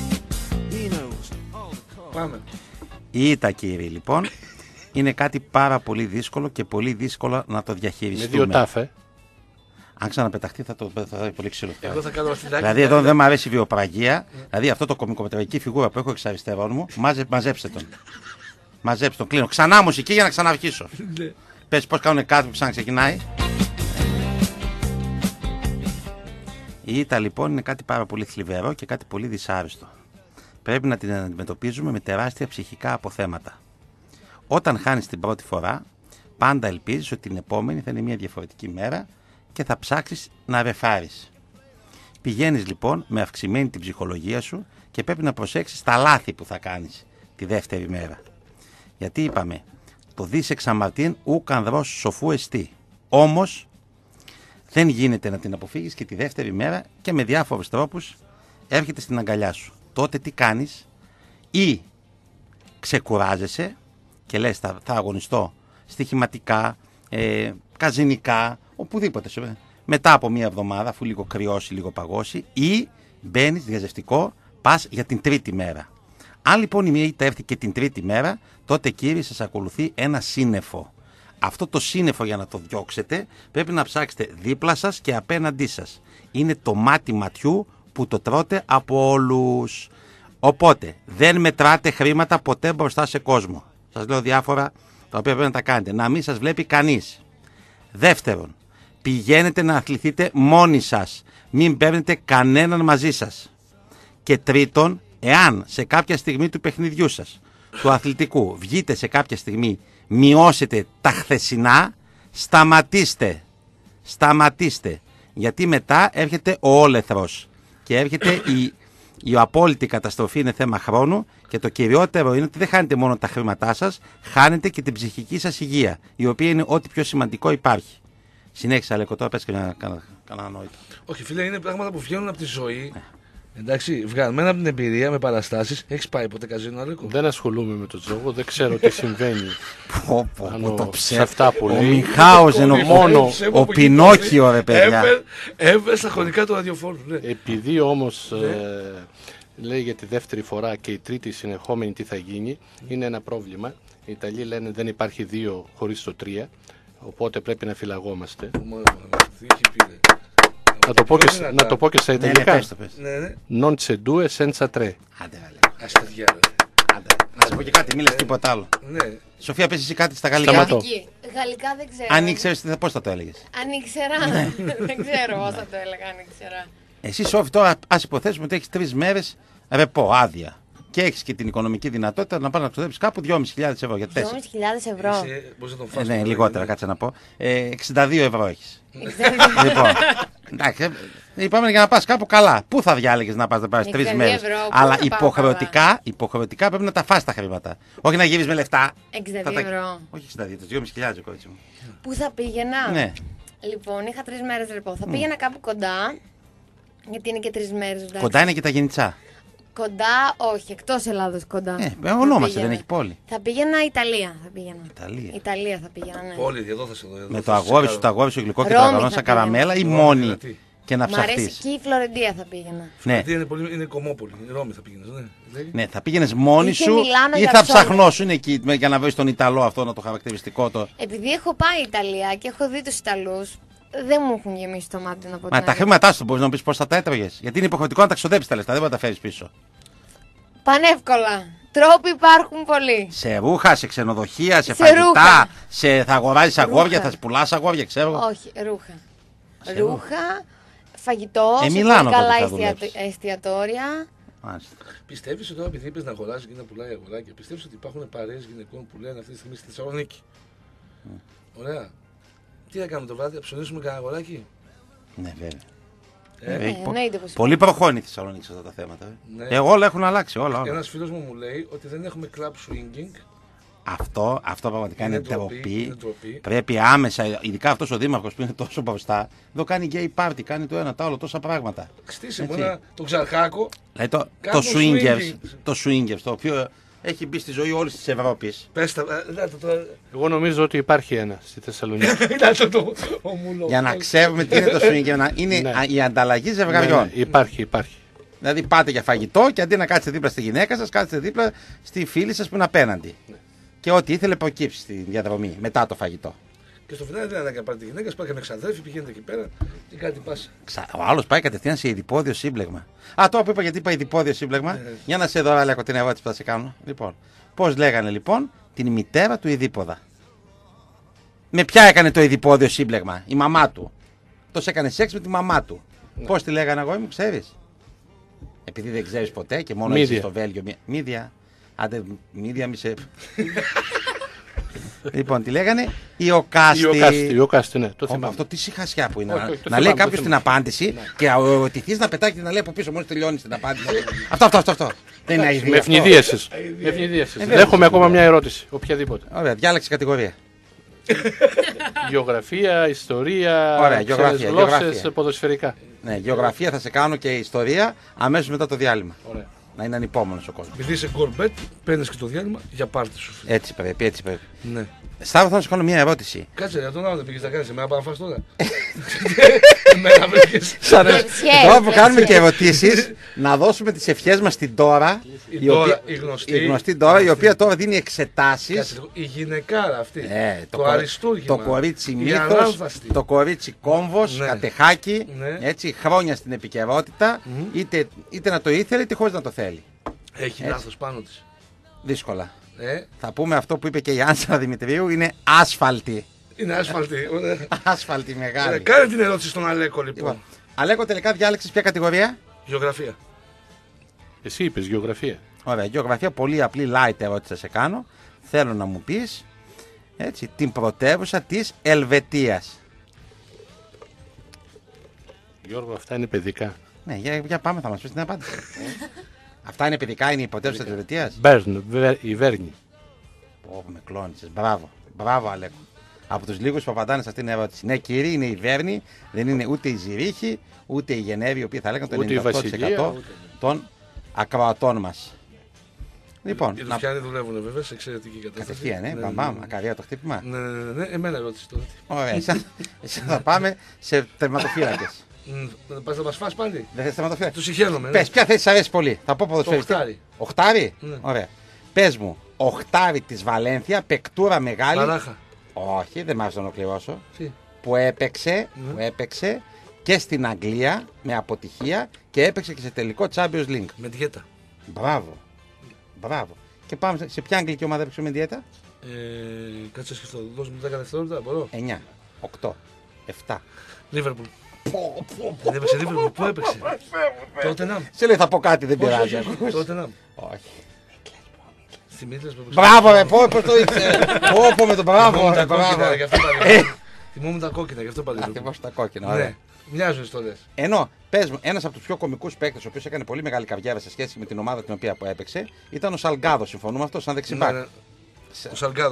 Πάμε. Η ήττα, κύριοι, λοιπόν, είναι κάτι πάρα πολύ δύσκολο και πολύ δύσκολο να το διαχειριστούμε. Με 2 τάφε. Αν ξαναπεταχτεί θα είναι πολύ ξύλο. Δηλαδή εδώ δεν μου αρέσει η βιοπραγία. Δηλαδή αυτό το κωμικομετρική φιγούρα που έχω εξ αριστερών μου, μαζέψτε τον. Μαζέψτε τον, κλείνω. Ξανά μουσική για να ξαναρχίσω. Πες πώς κάνουν κάτι που ξαναξεκινάει. Η ήττα λοιπόν είναι κάτι πάρα πολύ θλιβερό και κάτι πολύ δυσάρεστο. Πρέπει να την αντιμετωπίζουμε με τεράστια ψυχικά αποθέματα. Όταν χάνεις την πρώτη φορά, πάντα ελπίζεις ότι την επόμενη θα είναι μια διαφορετική μέρα και θα ψάξεις να ρεφάρεις. Πηγαίνεις λοιπόν με αυξημένη την ψυχολογία σου και πρέπει να προσέξεις τα λάθη που θα κάνεις τη δεύτερη μέρα. Γιατί είπαμε, Το δις εξαμαρτίν ουκ ανδρός σοφού εστί. Όμως δεν γίνεται να την αποφύγεις και τη δεύτερη μέρα και με διάφορους τρόπους έρχεται στην αγκαλιά σου. Τότε τι κάνεις? Ή ξεκουράζεσαι και λες θα αγωνιστώ στοιχηματικά, καζινικά, οπουδήποτε. Μετά από μία εβδομάδα, αφού λίγο κρυώσει, λίγο παγώσει, ή μπαίνεις διαζευτικό, πας για την τρίτη μέρα. Αν λοιπόν η μία ήττα έρθει και την τρίτη μέρα, τότε κύριε σας ακολουθεί ένα σύννεφο. Αυτό το σύννεφο για να το διώξετε πρέπει να ψάξετε δίπλα σας και απέναντί σας. Είναι το μάτι ματιού που το τρώτε από όλους. Οπότε δεν μετράτε χρήματα ποτέ μπροστά σε κόσμο. Σας λέω διάφορα τα οποία πρέπει να τα κάνετε. Να μην σας βλέπει κανείς. Δεύτερον, πηγαίνετε να αθληθείτε μόνοι σας. Μην παίρνετε κανέναν μαζί σας. Και τρίτον, εάν σε κάποια στιγμή του παιχνιδιού σας, του αθλητικού, βγείτε σε κάποια στιγμή, μειώσετε τα χθεσινά, σταματήστε. Γιατί μετά έρχεται ο όλεθρος και έρχεται η απόλυτη καταστροφή, είναι θέμα χρόνου, και το κυριότερο είναι ότι δεν χάνετε μόνο τα χρήματά σας, χάνετε και την ψυχική σας υγεία, η οποία είναι ό,τι πιο σημαντικό υπάρχει. Συνέχισα, Αλέκο, τώρα πες και κανένα νόητο. Όχι, φίλε, είναι πράγματα που βγαίνουν από τη ζωή. Εντάξει, βγαλμένα από την εμπειρία, με παραστάσεις. Έχεις πάει ποτέ καζίνο, Αλέκο? Δεν ασχολούμαι με τον τζόγο, δεν ξέρω τι συμβαίνει. Σε αυτά που λέει. Ο Μιχάουζεν, μόνο ο Πινόκιο, ρε παιδιά. Έβγαλε στα χρονικά του ραδιοφόρου. Επειδή όμως λέει για τη δεύτερη φορά και η τρίτη συνεχόμενη τι θα γίνει, είναι ένα πρόβλημα. Οι Ιταλοί λένε δεν υπάρχει 2 χωρίς το 3, οπότε πρέπει να φυλαγόμαστε. Να το πω και στα Ιταλικά. Non c'è due senza tre. Να σου πω και κάτι, μίλες τίποτα άλλο. Σοφία, πες εσύ κάτι στα γαλλικά. Γαλλικά δεν ξέρω. Αν ήξερες, πώς θα το έλεγες? Αν ήξερα, δεν ξέρω πώς θα το έλεγα αν ήξερα. Εσύ, Σόφη, τώρα ας υποθέσουμε ότι έχεις 3 μέρες ρεπό, άδεια. Και έχεις και την οικονομική δυνατότητα να πας να ξοδέψεις κάπου 2.500 ευρώ για 4. 2.500 ευρώ. Ναι, λιγότερα, κάτσε να πω. 62 ευρώ έχεις. Λοιπόν, εντάξει, είπαμε για να πας κάπου καλά. Πού θα διάλεγες να πας να πάρεις 3 μέρες? Αλλά υποχρεωτικά πρέπει να τα φας τα χρήματα. Όχι να γύρεις με λεφτά. 62 ευρώ. Όχι 62, 2.500 κότσι μου. Πού θα πήγαινα? Ναι. Λοιπόν, είχα 3 μέρες ρεπό. Θα πήγαινα κάπου κοντά. Γιατί είναι και 3 μέρες. Κοντά είναι και τα Γενιτσά. Κοντά, όχι, εκτός Ελλάδος κοντά. Ονόμασε, δεν έχει πόλη. Θα πήγαινα Ιταλία. Ιταλία θα πήγαινα, ναι. Πόλη, εδώ θα σε δω. Με το αγόρι σου γλυκό και το αγορό σαν καραμέλα ή μόνη και να ψαχτείς? Μ' αρέσει και η Φλωρεντία θα πήγαινα. Ναι. Είναι κομμόπολη, η Ρώμη θα πήγαινες, ναι. Ναι, θα πήγαινες μόνη σου ή θα ψαχνώσουν εκεί για να βρεις τον Ιταλό αυτό, το χαρακτηριστικό το? Επειδή έχω πάει Ιταλία και έχω δει τους Ιταλούς, δεν μου έχουν γεμίσει το μάτι να πω. Μα τα χρήματά σου μπορείς να πεις πώς θα τα έτρωγες? Γιατί είναι υποχρεωτικό να τα ξοδέψεις τα λεφτά, δεν μπορεί να τα φέρεις πίσω. Πανεύκολα. Τρόποι υπάρχουν πολλοί. Σε ρούχα, σε ξενοδοχεία, σε φαγητά, θα αγοράζεις αγόρια, θα πουλάς αγόρια, ξέρω. Όχι, ρούχα, φαγητό, σε Μιλάνο, καλά εστιατόρια. Πιστεύεις ότι επειδή είπες να αγοράζει και να πουλάει αγοράκια, πιστεύεις ότι υπάρχουν παρέες γυναικών που λένε αυτή τη στιγμή στη Θεσσαλονίκη? Ωραία. Τι θα κάνουμε το βράδυ, θα ψωνίσουμε κανένα αγοράκι? Ναι, βέβαια. Πολύ προχώνει η Θεσσαλονίκη σε αυτά τα θέματα. Ναι. Όλα έχουν αλλάξει. Όλα. Ένας φίλος μου λέει ότι δεν έχουμε club swinging. Αυτό πραγματικά είναι ντροπή. Πρέπει άμεσα, ειδικά αυτός ο δήμαρχος που είναι τόσο μπροστά, εδώ κάνει gay party, κάνει το ένα, το άλλο, τόσα πράγματα. Στήσε μου τον Ξαρχάκο. Δηλαδή το swingers, το οποίο έχει μπει στη ζωή όλης της Ευρώπης. Εγώ νομίζω ότι υπάρχει ένα στη Θεσσαλονίκη. Για να ξέρουμε τι είναι το swinger, είναι η ανταλλαγή ζευγαριών. Υπάρχει. Δηλαδή πάτε για φαγητό και αντί να κάτσετε δίπλα στη γυναίκα σας, κάτσετε δίπλα στη φίλη σας που είναι απέναντι. Και ό,τι ήθελε προκύψει στη διαδρομή μετά το φαγητό. Και στο φινάλε δεν ανάγκη να πάρει τη γυναίκα, πάει και με ξαδέρφη, πηγαίνετε εκεί πέρα και κάτι πας. Ο άλλος πάει κατευθείαν σε ειδipόδιο σύμπλεγμα. Τώρα που είπα γιατί είπα ειδipόδιο σύμπλεγμα, για να σε δω, Αλέκο, την ερώτηση που θα σε κάνω. Λοιπόν, πώς λέγανε λοιπόν την μητέρα του ειδίποδα? Με ποια έκανε το ειδipόδιο σύμπλεγμα? Η μαμά του. Τόσο έκανε σεξ με τη μαμά του. Πώς τη λέγανε, αγόρι μου, ξέρεις? Επειδή δεν ξέρεις ποτέ και μόνο είσαι στο Βέλγιο. Μίδια. Άντε, μίδια μη σε. Λοιπόν, τη λέγανε Ιωκάστη. Ιωκάστη, ναι, το θυμάμαι. Αυτό τι συχασιά που είναι. Όχι, να λέει κάποιο την απάντηση και ο ερωτηθής να πετάει και να λέει από πίσω μόλις τελειώνει την απάντηση. Αυτό. Δεν είναι αηδία. Με ευνηδίασες. Δέχομαι ακόμα μια ερώτηση. Οποιαδήποτε. Ωραία, διάλεξε κατηγορία. Γεωγραφία, ιστορία, γλώσσες, ποδοσφαιρικά. Ναι, γεωγραφία θα σε κάνω και ιστορία αμέσως μετά το διάλειμμα. Ωραία. Να είναι ανυπόμονος ο κόσμος. Επειδή είσαι γκολμπέτ, παίρνεις και το διάλειμμα για πάρτι σου. Έτσι πρέπει. Ναι. Σταύρο, θα σου κάνω μια ερώτηση. Κάτσε, για τον άλλο δεν πήγες να κάνεις. Εμένα πάω να φας τώρα. Εμένα βρήκες. Τώρα που κάνουμε και ερωτήσεις, να δώσουμε τις ευχές μας στην Τώρα. Η γνωστή Τώρα, η οποία τώρα δίνει εξετάσεις. Η γυναικάρα αυτή. Το αριστούργημα. Το κορίτσι μύθος, το κορίτσι κόμβος, κατεχάκι. Έτσι, χρόνια στην επικαιρότητα. Είτε να το ήθελε, είτε χωρίς να το θέλει. Έχει λάθος πάνω της. Δύσκολα. Θα πούμε αυτό που είπε και η Άνσαρα Δημητρίου, είναι άσφαλτη. Είναι άσφαλτη. Άσφαλτη μεγάλη. Κάνε την ερώτηση στον Αλέκο λοιπόν. Αλέκο, τελικά διάλεξες ποια κατηγορία? Γεωγραφία. Εσύ είπες γεωγραφία. Ωραία, γεωγραφία, πολύ απλή light ερώτηση θα σε κάνω. Θέλω να μου πεις την πρωτεύουσα της Ελβετίας. Γιώργο, αυτά είναι παιδικά. Ναι, για πάμε, θα μας πεις την απάντηση. Αυτά είναι παιδικά, είναι η πρωτεύουσα της Ελβετίας. Μπέρν, η Βέρνη. Με κλώνησες. Μπράβο Αλέκο. Από τους λίγους που απαντάνε σε αυτήν την ερώτηση. Ναι, κύριε, είναι η Βέρνη, δεν είναι ούτε η Ζηρίχη, ούτε η Γενέβη, η οποία θα λέγανε το 98% των ακροατών μας. Λοιπόν, οι Ρουφιάνοι δουλεύουν βέβαια σε εξαιρετική κατάσταση. Κατευθείαν, μπαμπάμ, ακαρία το χτύπημα. Ναι, εμένα ερώτηση τώρα. Ωραία, εσύ θα πάμε σε τερματοφύλακες. Πας να μας φας πάλι. Δεν θες τερματοφύλακες? Τους συγχαίρομαι. Πες, ποια θέση σ' αρέσει πολύ? Θα πω ποδοσφαιριστή. Οχτάρι. Οχτάρι? Ναι. Ωραία. Πες μου, οχτάρι της Βαλένθια, παικτούρα μεγάλη. Παράχα. Όχι, δεν μ' άρεσε να ολοκληρώσω. Τι? Που έπαιξε και στην Αγγλία με αποτυχία και έπαιξε και σε τελικό Champions League. Με διέτα. Μπράβο. Και πάμε σε ποια αγγλική ομάδα έπαιξε με διέτα? Κάτσε να σκεφτώ. Δώσ' μου 10 δευτερόλεπτα, μπορώ. 9, 8, 7. Λίβερπουλ. Δεν έπαιξε Λίβερπουλ. Πού έπαιξε? Τότε να. Σε λέει θα πω κάτι, δεν πειράζει. Τότε να. Όχι. Στη Μίτλες που έπαιξε. Μπράβο, πώς το ήξερε. Πω με τον μπράβο. Θυμόμουν τα κόκκινα, γι' αυτό πάλι. Θυμόμουν τα κόκκινα, ωραία. Μοιάζουν ιστορίες. Ενώ, πες μου, ένας από τους πιο κωμικούς παίκτες, ο οποίος έκανε πολύ μεγάλη καριέρα σε σχέση με την ομάδα την οποία έπαιξε, ήταν ο Σαλγκάδο. Συμφωνούμε αυτό, σαν δεξιμπάκ. Ο Σαλγκάδο,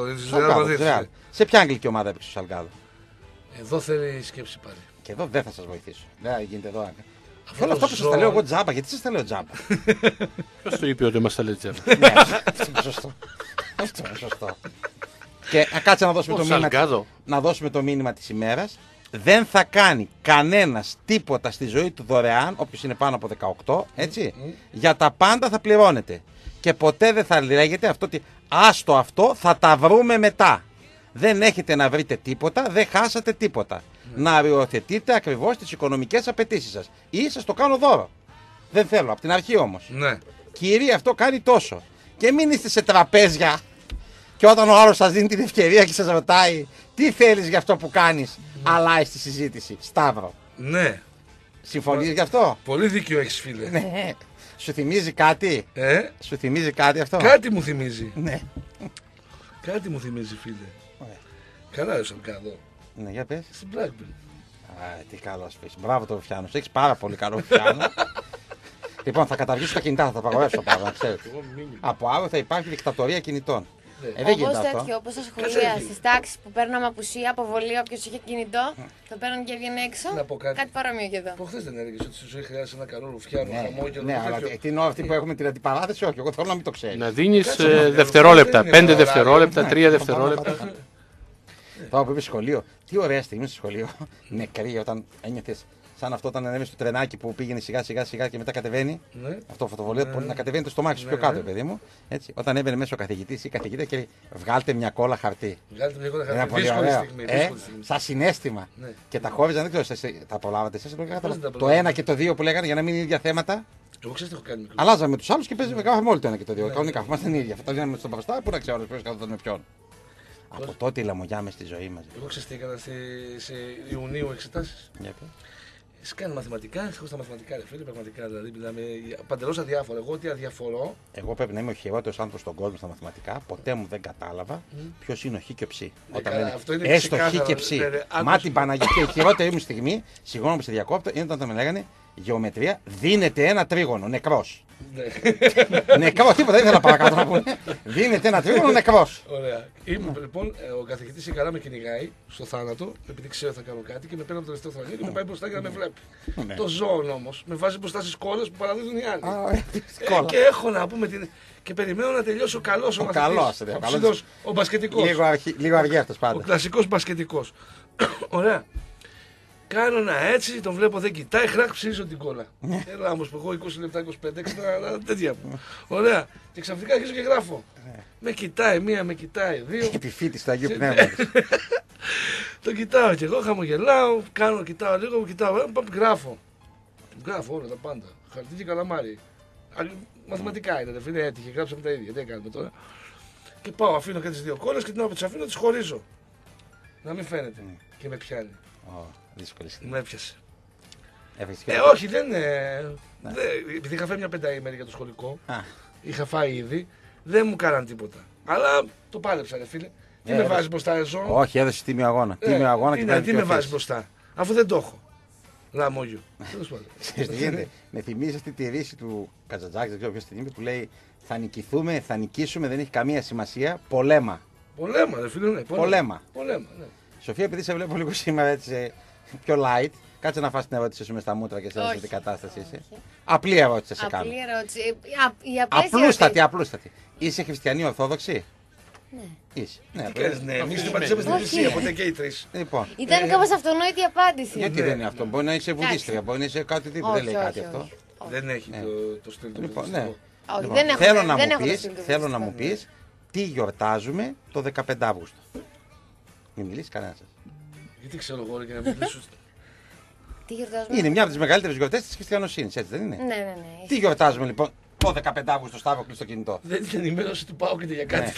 σε ποια αγγλική ομάδα έπαιξε ο Σαλγκάδο? Εδώ θέλει σκέψη πάλι. Και εδώ δεν θα σας βοηθήσω. Δεν γίνεται εδώ. Θέλω αυτό που σας τα λέω εγώ τζάμπα, γιατί σας τα λέω τζάμπα? Ποιος το είπε ότι μας τα λέει τζάμπα? Σωστό. Αυτό είναι σωστό. Και κάτσε να δώσουμε το μήνυμα της ημέρας. Δεν θα κάνει κανένας τίποτα στη ζωή του δωρεάν, όποιος είναι πάνω από 18, έτσι. Για τα πάντα θα πληρώνετε. Και ποτέ δεν θα λέγεται αυτό ότι άστο αυτό, θα τα βρούμε μετά. Δεν έχετε να βρείτε τίποτα, δεν χάσατε τίποτα. Να οριοθετείτε ακριβώς τις οικονομικές απαιτήσεις σας. Ή σας το κάνω δώρο. Δεν θέλω, από την αρχή όμως. Ναι. Κύριε, αυτό κάνει τόσο. Και μην είστε σε τραπέζια. Και όταν ο άλλος σας δίνει την ευκαιρία και σας ρωτάει τι θέλεις για αυτό που κάνεις, αλλάζει τη συζήτηση. Σταύρο. Ναι. Συμφωνείς γι' αυτό? Πολύ δίκιο έχεις, φίλε. Ναι. Σου θυμίζει κάτι? Σου θυμίζει κάτι αυτό? Κάτι μου θυμίζει. Ναι. Κάτι μου θυμίζει, φίλε. Καλά ρε Σαλγκάδο. Ναι, για πες. Στην Blackburn. Τι καλός πεις. Μπράβο το Ρουφιάνο. Έχεις πάρα πολύ καλό Ρουφιάνο. Λοιπόν, θα καταργήσω τα κινητά, θα τα απαγορεύσω πάρα, να ξέρετε. Από αύριο θα υπάρχει δικτατορία κινητών. Όπως τέτοιο, όπως στα σχολεία, στις τάξεις που παίρναμε απουσία, αποβολή, όποιος είχε κινητό, θα παίρνουν και έβγαινε έξω. Κάτι παρόμοιο και εδώ. Προχθές δεν έλεγες ότι σου χρειάζεται ένα καλό Ρουφιάνο, χαμόγελο? Ναι, αλλά την ώρα αυτή που έχουμε την αντιπαράθεση, όχι, εγώ θέλω να μην το ξέρει. Να δίνεις δευτερόλεπτα, 5 δευτερόλεπτα, 3 δευτερόλεπτα. Τώρα που είπε σχολείο, τι ωραία στιγμή στο σχολείο. Νεκρή όταν ένιωθες σαν αυτό όταν ανέβει στο τρενάκι που πήγαινε σιγά και μετά κατεβαίνει. Ναι. Αυτό φωτοβολία που να κατεβαίνει το στομάχι σου πιο κάτω, παιδί μου. Έτσι, όταν έβαινε μέσα ο καθηγητής ή καθηγήτρια και βγάλτε μια κόλλα χαρτί. Βγάλτε μια κόλλα χαρτί. Ένα πολύ ωραίο. Σαν συναίσθημα. Ναι. Και τα χώριζαν, δεν ξέρω, τα απολάβατε εσείς. Το 1 και το 2 που λέγανε για να μην είναι ίδια θέματα. Εγώ ξέρω τι έχω κάνει. Αλλάζαμε τους άλλους και παίζαμε όλοι το 1 και το 2. Κανονικά, είμαστε ίδια. Αυτά δίναμε στον μπροστά που να ξέρω ποιος καθόταν με ποιον. Από τότε η λαμογιά μες στη ζωή μας. Εγώ ξέρω τι έκανα σε Ιουνίου εξετάσεις. Εσύ κάνει μαθηματικά, έχω στα μαθηματικά, ρε φίλε, πραγματικά. Δηλαδή, μιλάμε παντελώς αδιάφορο. Εγώ ότι αδιαφορώ. Εγώ πρέπει να είμαι ο χειρότερος άνθρωπος στον κόσμο στα μαθηματικά. Ποτέ μου δεν κατάλαβα ποιος είναι ο χ και ο ψ. Όταν λένε έστω χ και ψ. Μα την Παναγία. Και η χειρότερη μου στιγμή, συγγνώμη που σε διακόπτω, είναι όταν με λέγανε γεωμετρία, δίνεται ένα τρίγωνο, νεκρός. Νεκρός, τίποτα, δεν ήθελα παρακάτω να πούνε. Δίνεται ένα τρίγωνο, νεκρός. Ωραία. Λοιπόν, ο καθηγητής η καλά με κυνηγάει στο θάνατο, επειδή ξέρω θα κάνω κάτι και με παίρνει από το τελευταίο θρανίο και με πάει μπροστά για να με βλέπει. Το ζώο όμως με βάζει μπροστά στις κόλλες που παραδίδουν οι άλλοι. Και έχω να πούμε και περιμένω να τελειώσει ο καλός ο μαθητής. Ο μπασκετικός. Λίγο αργία αυτός πάντα. Ο κλασικός μπασκετικός. Ωραία. Κάνω ένα έτσι, τον βλέπω δεν κοιτάει, χράκ ψήσω την κόλλα. Έλα όμως που έχω 20 λεπτά, 25, 60, τέτοια. Ωραία. Και ξαφνικά αρχίζω και γράφω. Με κοιτάει μία, με κοιτάει δύο. Επιφύτης του Αγίου Πνεύματος. Το κοιτάω κι εγώ, χαμογελάω, κοιτάω λίγο, γράφω. Γράφω όλα τα πάντα. Χαρτί και καλαμάρι. Μαθηματικά είναι, φίλε, έτυχε, γράψαμε τα ίδια. Τι κάνουμε τώρα. Και πάω, αφήνω και τις δύο κόλλες και την ώρα που τις αφήνω τις χωρίζω. Να μην φαίνεται. Και με πιάνει. Δύσκολη στιγμή. Με έπιασε. Όχι, Ναι. Επειδή είχα φάει μια πενταήμερη για το σχολικό, είχα φάει ήδη, δεν μου κάναν τίποτα. Αλλά το πάλεψα, ρε φίλε. Τι με βάζει μπροστά, Εζώ. Όχι, έδωσε τίμιο αγώνα. Τίμιο αγώνα και τι με βάζει μπροστά, αφού δεν το έχω. Λαμόγιο. Ξέρεις τι γίνεται. Με θυμίζει αυτή τη ρίση του Κατζατζάκη, δεν ξέρω ποιος την είπε, που λέει θα νικηθούμε, θα νικήσουμε, δεν έχει καμία σημασία. Πολέμα. Πολέμα, ρε φίλε. Πολέμα. Ναι. Σοφία, επειδή σε βλέπω λίγο σήμερα έτσι πιο light, κάτσε να φας την ερώτηση σου μες στα μούτρα και σε τι κατάσταση είσαι. Απλή ερώτηση σε κάνω. Απλή ερώτηση. Απλούστατη. Είσαι χριστιανή Ορθόδοξη? Ναι. Είσαι. Ναι, εμείς την πατήσαμε στην Εκκλησία, ποτέ και οι τρεις. Ήταν κάπως αυτονόητη απάντηση. Γιατί δεν είναι αυτό? Μπορεί να είσαι βουδίστρια, μπορεί να είσαι κάτι τίποτα. Δεν λέει κάτι αυτό. Δεν έχει το στυλ του Θέλω να μου πεις τι γιορτάζουμε το 15 Αύγουστο. Μην μιλήσει κανένα σας. Γιατί ξέρω εγώ και να μιλήσω. Τι γιορτάζουμε? Είναι μια από τις μεγαλύτερες γιορτές της χριστιανοσύνης, έτσι δεν είναι? Ναι. Τι γιορτάζουμε λοιπόν το 15 Αύγουστο, Σταύρο, κλειστό κινητό? Δεν είναι ενημέρωση του ΠΑΟΚ για κάτι.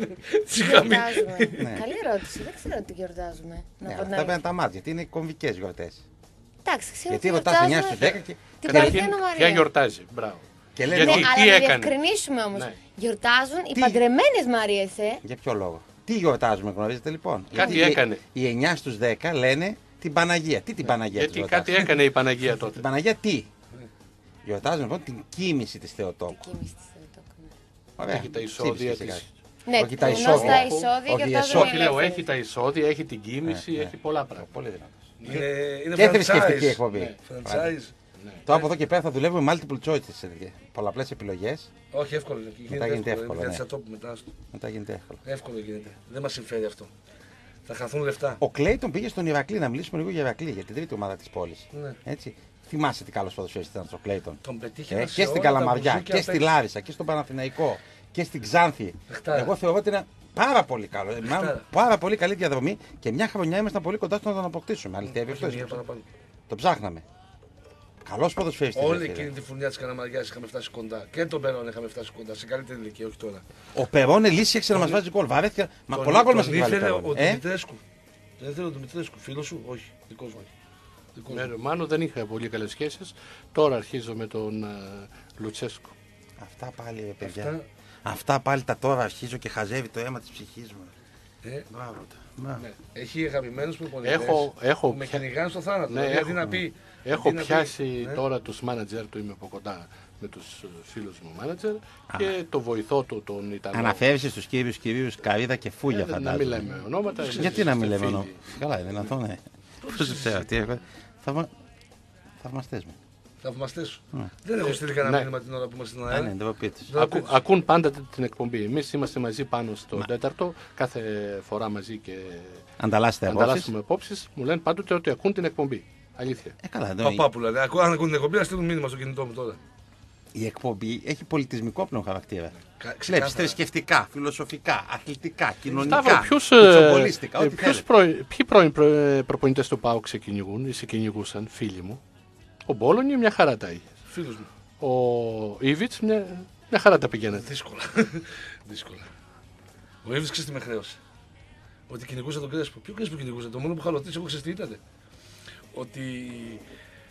Καλή ερώτηση. Δεν ξέρω τι γιορτάζουμε. Αυτά πάνε τα μάτια, γιατί είναι κομβικές γιορτές. Εντάξει, ξέρω. Γιατί ρωτάς 9 στους 10 και. Την Παρθένο Μαρία. Ποια γιορτάζει, μπράβο. Και λένε, αλλά να διευκρινίσουμε όμως. Γιορτάζουν οι παντρεμένες Μαρίες, Για ποιο λόγο? Τι γιορτάζουμε, γνωρίζετε λοιπόν? Κάτι έκανε. Οι 9 στους 10 λένε την Παναγία. Τι την Παναγία? Γιατί κάτι έκανε η Παναγία τότε. Την Παναγία τι? Γιορτάζουμε λοιπόν την κοίμηση της Θεοτόκου. Ωραία. Έχει τα εισόδια της. Ναι, όχι τα εισόδια. Όχι, λέω, έχει τα εισόδια, έχει την κοίμηση, έχει πολλά πράγματα. Πολύ δυνατός. Είναι και θρησκευτική εκπομπή. Τώρα από εδώ και πέρα θα δουλεύουμε multiple choices. Πολλαπλές επιλογές. Όχι, εύκολο. Μετά γίνεται εύκολο. Μετά γίνεται εύκολο. Εύκολο γίνεται. Δεν μας συμφέρει αυτό. Θα χαθούν λεφτά. Ο Κλέιτον πήγε στον Ηρακλή, να μιλήσουμε λίγο για Ηρακλή, για την τρίτη ομάδα της πόλης. Έτσι. Θυμάσαι τι καλός ποδοσφαιριστής ήταν ο Κλέιτον. Τον πετύχε και στην Καλαμαριά και στη Λάρισα και στον Παναθηναϊκό και στην Ξάνθη. Εγώ θεωρώ ότι είναι πάρα πολύ καλό. Πάρα πολύ καλή διαδρομή και μια χρονιά ήμασταν πολύ κοντά στο να τον αποκτήσουμε. Αληθεύει αυτό. Το ψάχναμε. Καλός ποδοσφαιριστής. Όλη εκείνη τη φουρνιά της Καλαμαριάς είχαμε φτάσει κοντά. Και τον Περόν είχαμε φτάσει κοντά. Σε καλύτερη ηλικία, όχι τώρα. Ο Περόν λύση να μας βάζει γκολ. Βαρέθηκα. Μα πολλά γκολ μας έχει βάλει. Ο Δημητρέσκου. Δεν θέλω τον Δημητρέσκου. Φίλος σου, όχι. Δικός μου. Με τον Μάνο δεν είχα πολύ καλές σχέσεις. Τώρα αρχίζω με τον Λουτσέσκου. Αυτά πάλι, παιδιά. Αυτά πάλι τα τώρα αρχίζω και χαζεύει το αίμα της ψυχής μου. Έχει αγαπημένους προπονητές που με κυνηγάνε στο θάνατο. Δηλαδή να πει. Έχω πιάσει τώρα τους μάνατζερ του, είμαι από κοντά με τους φίλους μου μάνατζερ και το βοηθό του τον Ιταλό. Αναφέρεσαι στους κυρίους Καρίδα και Φούγια, φαντάζομαι. Να μην λέμε ονόματα. Γιατί να μην λέμε ονόματα? Καλά, είναι δυνατόν, ναι. Πώς ξέρω, τι έχω. Θαυμαστές μου. Θαυμαστές σου. Δεν έχω στείλει κανένα μήνυμα την ώρα που είμαστε στην αέρα. Ακούν πάντα την εκπομπή. Εμείς είμαστε μαζί πάνω στο τέταρτο, κάθε φορά μαζί και ανταλλάσσουμε απόψεις. Μου λένε πάντοτε ότι ακούν την εκπομπή. Αλήθεια. Καλά, παπάπουλα. Αν ακούν την εκπομπή, να στείλουν μήνυμα στο κινητό μου τώρα. Η εκπομπή έχει πολιτισμικό πλέον χαρακτήρα. Βλέπεις θρησκευτικά, φιλοσοφικά, αθλητικά, κοινωνικά, τσομπολίστικα, ό,τι θέλεις. Ποιοι πρώην προπονητές του ΠΑΟΚ σε κυνηγούσαν, φίλοι μου? Ο Μπόλωνι μια χαρά τα είχε. Φίλος μου. Ο Ήβιτς μια χαρά τα πηγαίνατε. Δύσκολα. Ο Ήβιτς ξέρεις τι με χρέωσε? Ότι κυνηγούσε τον Κρέσπο. Ποιο Κρέσπο κυνηγούσε? Το μόνο που είχα ρωτήσει εγώ ξέρεις τι ήταν? Ότι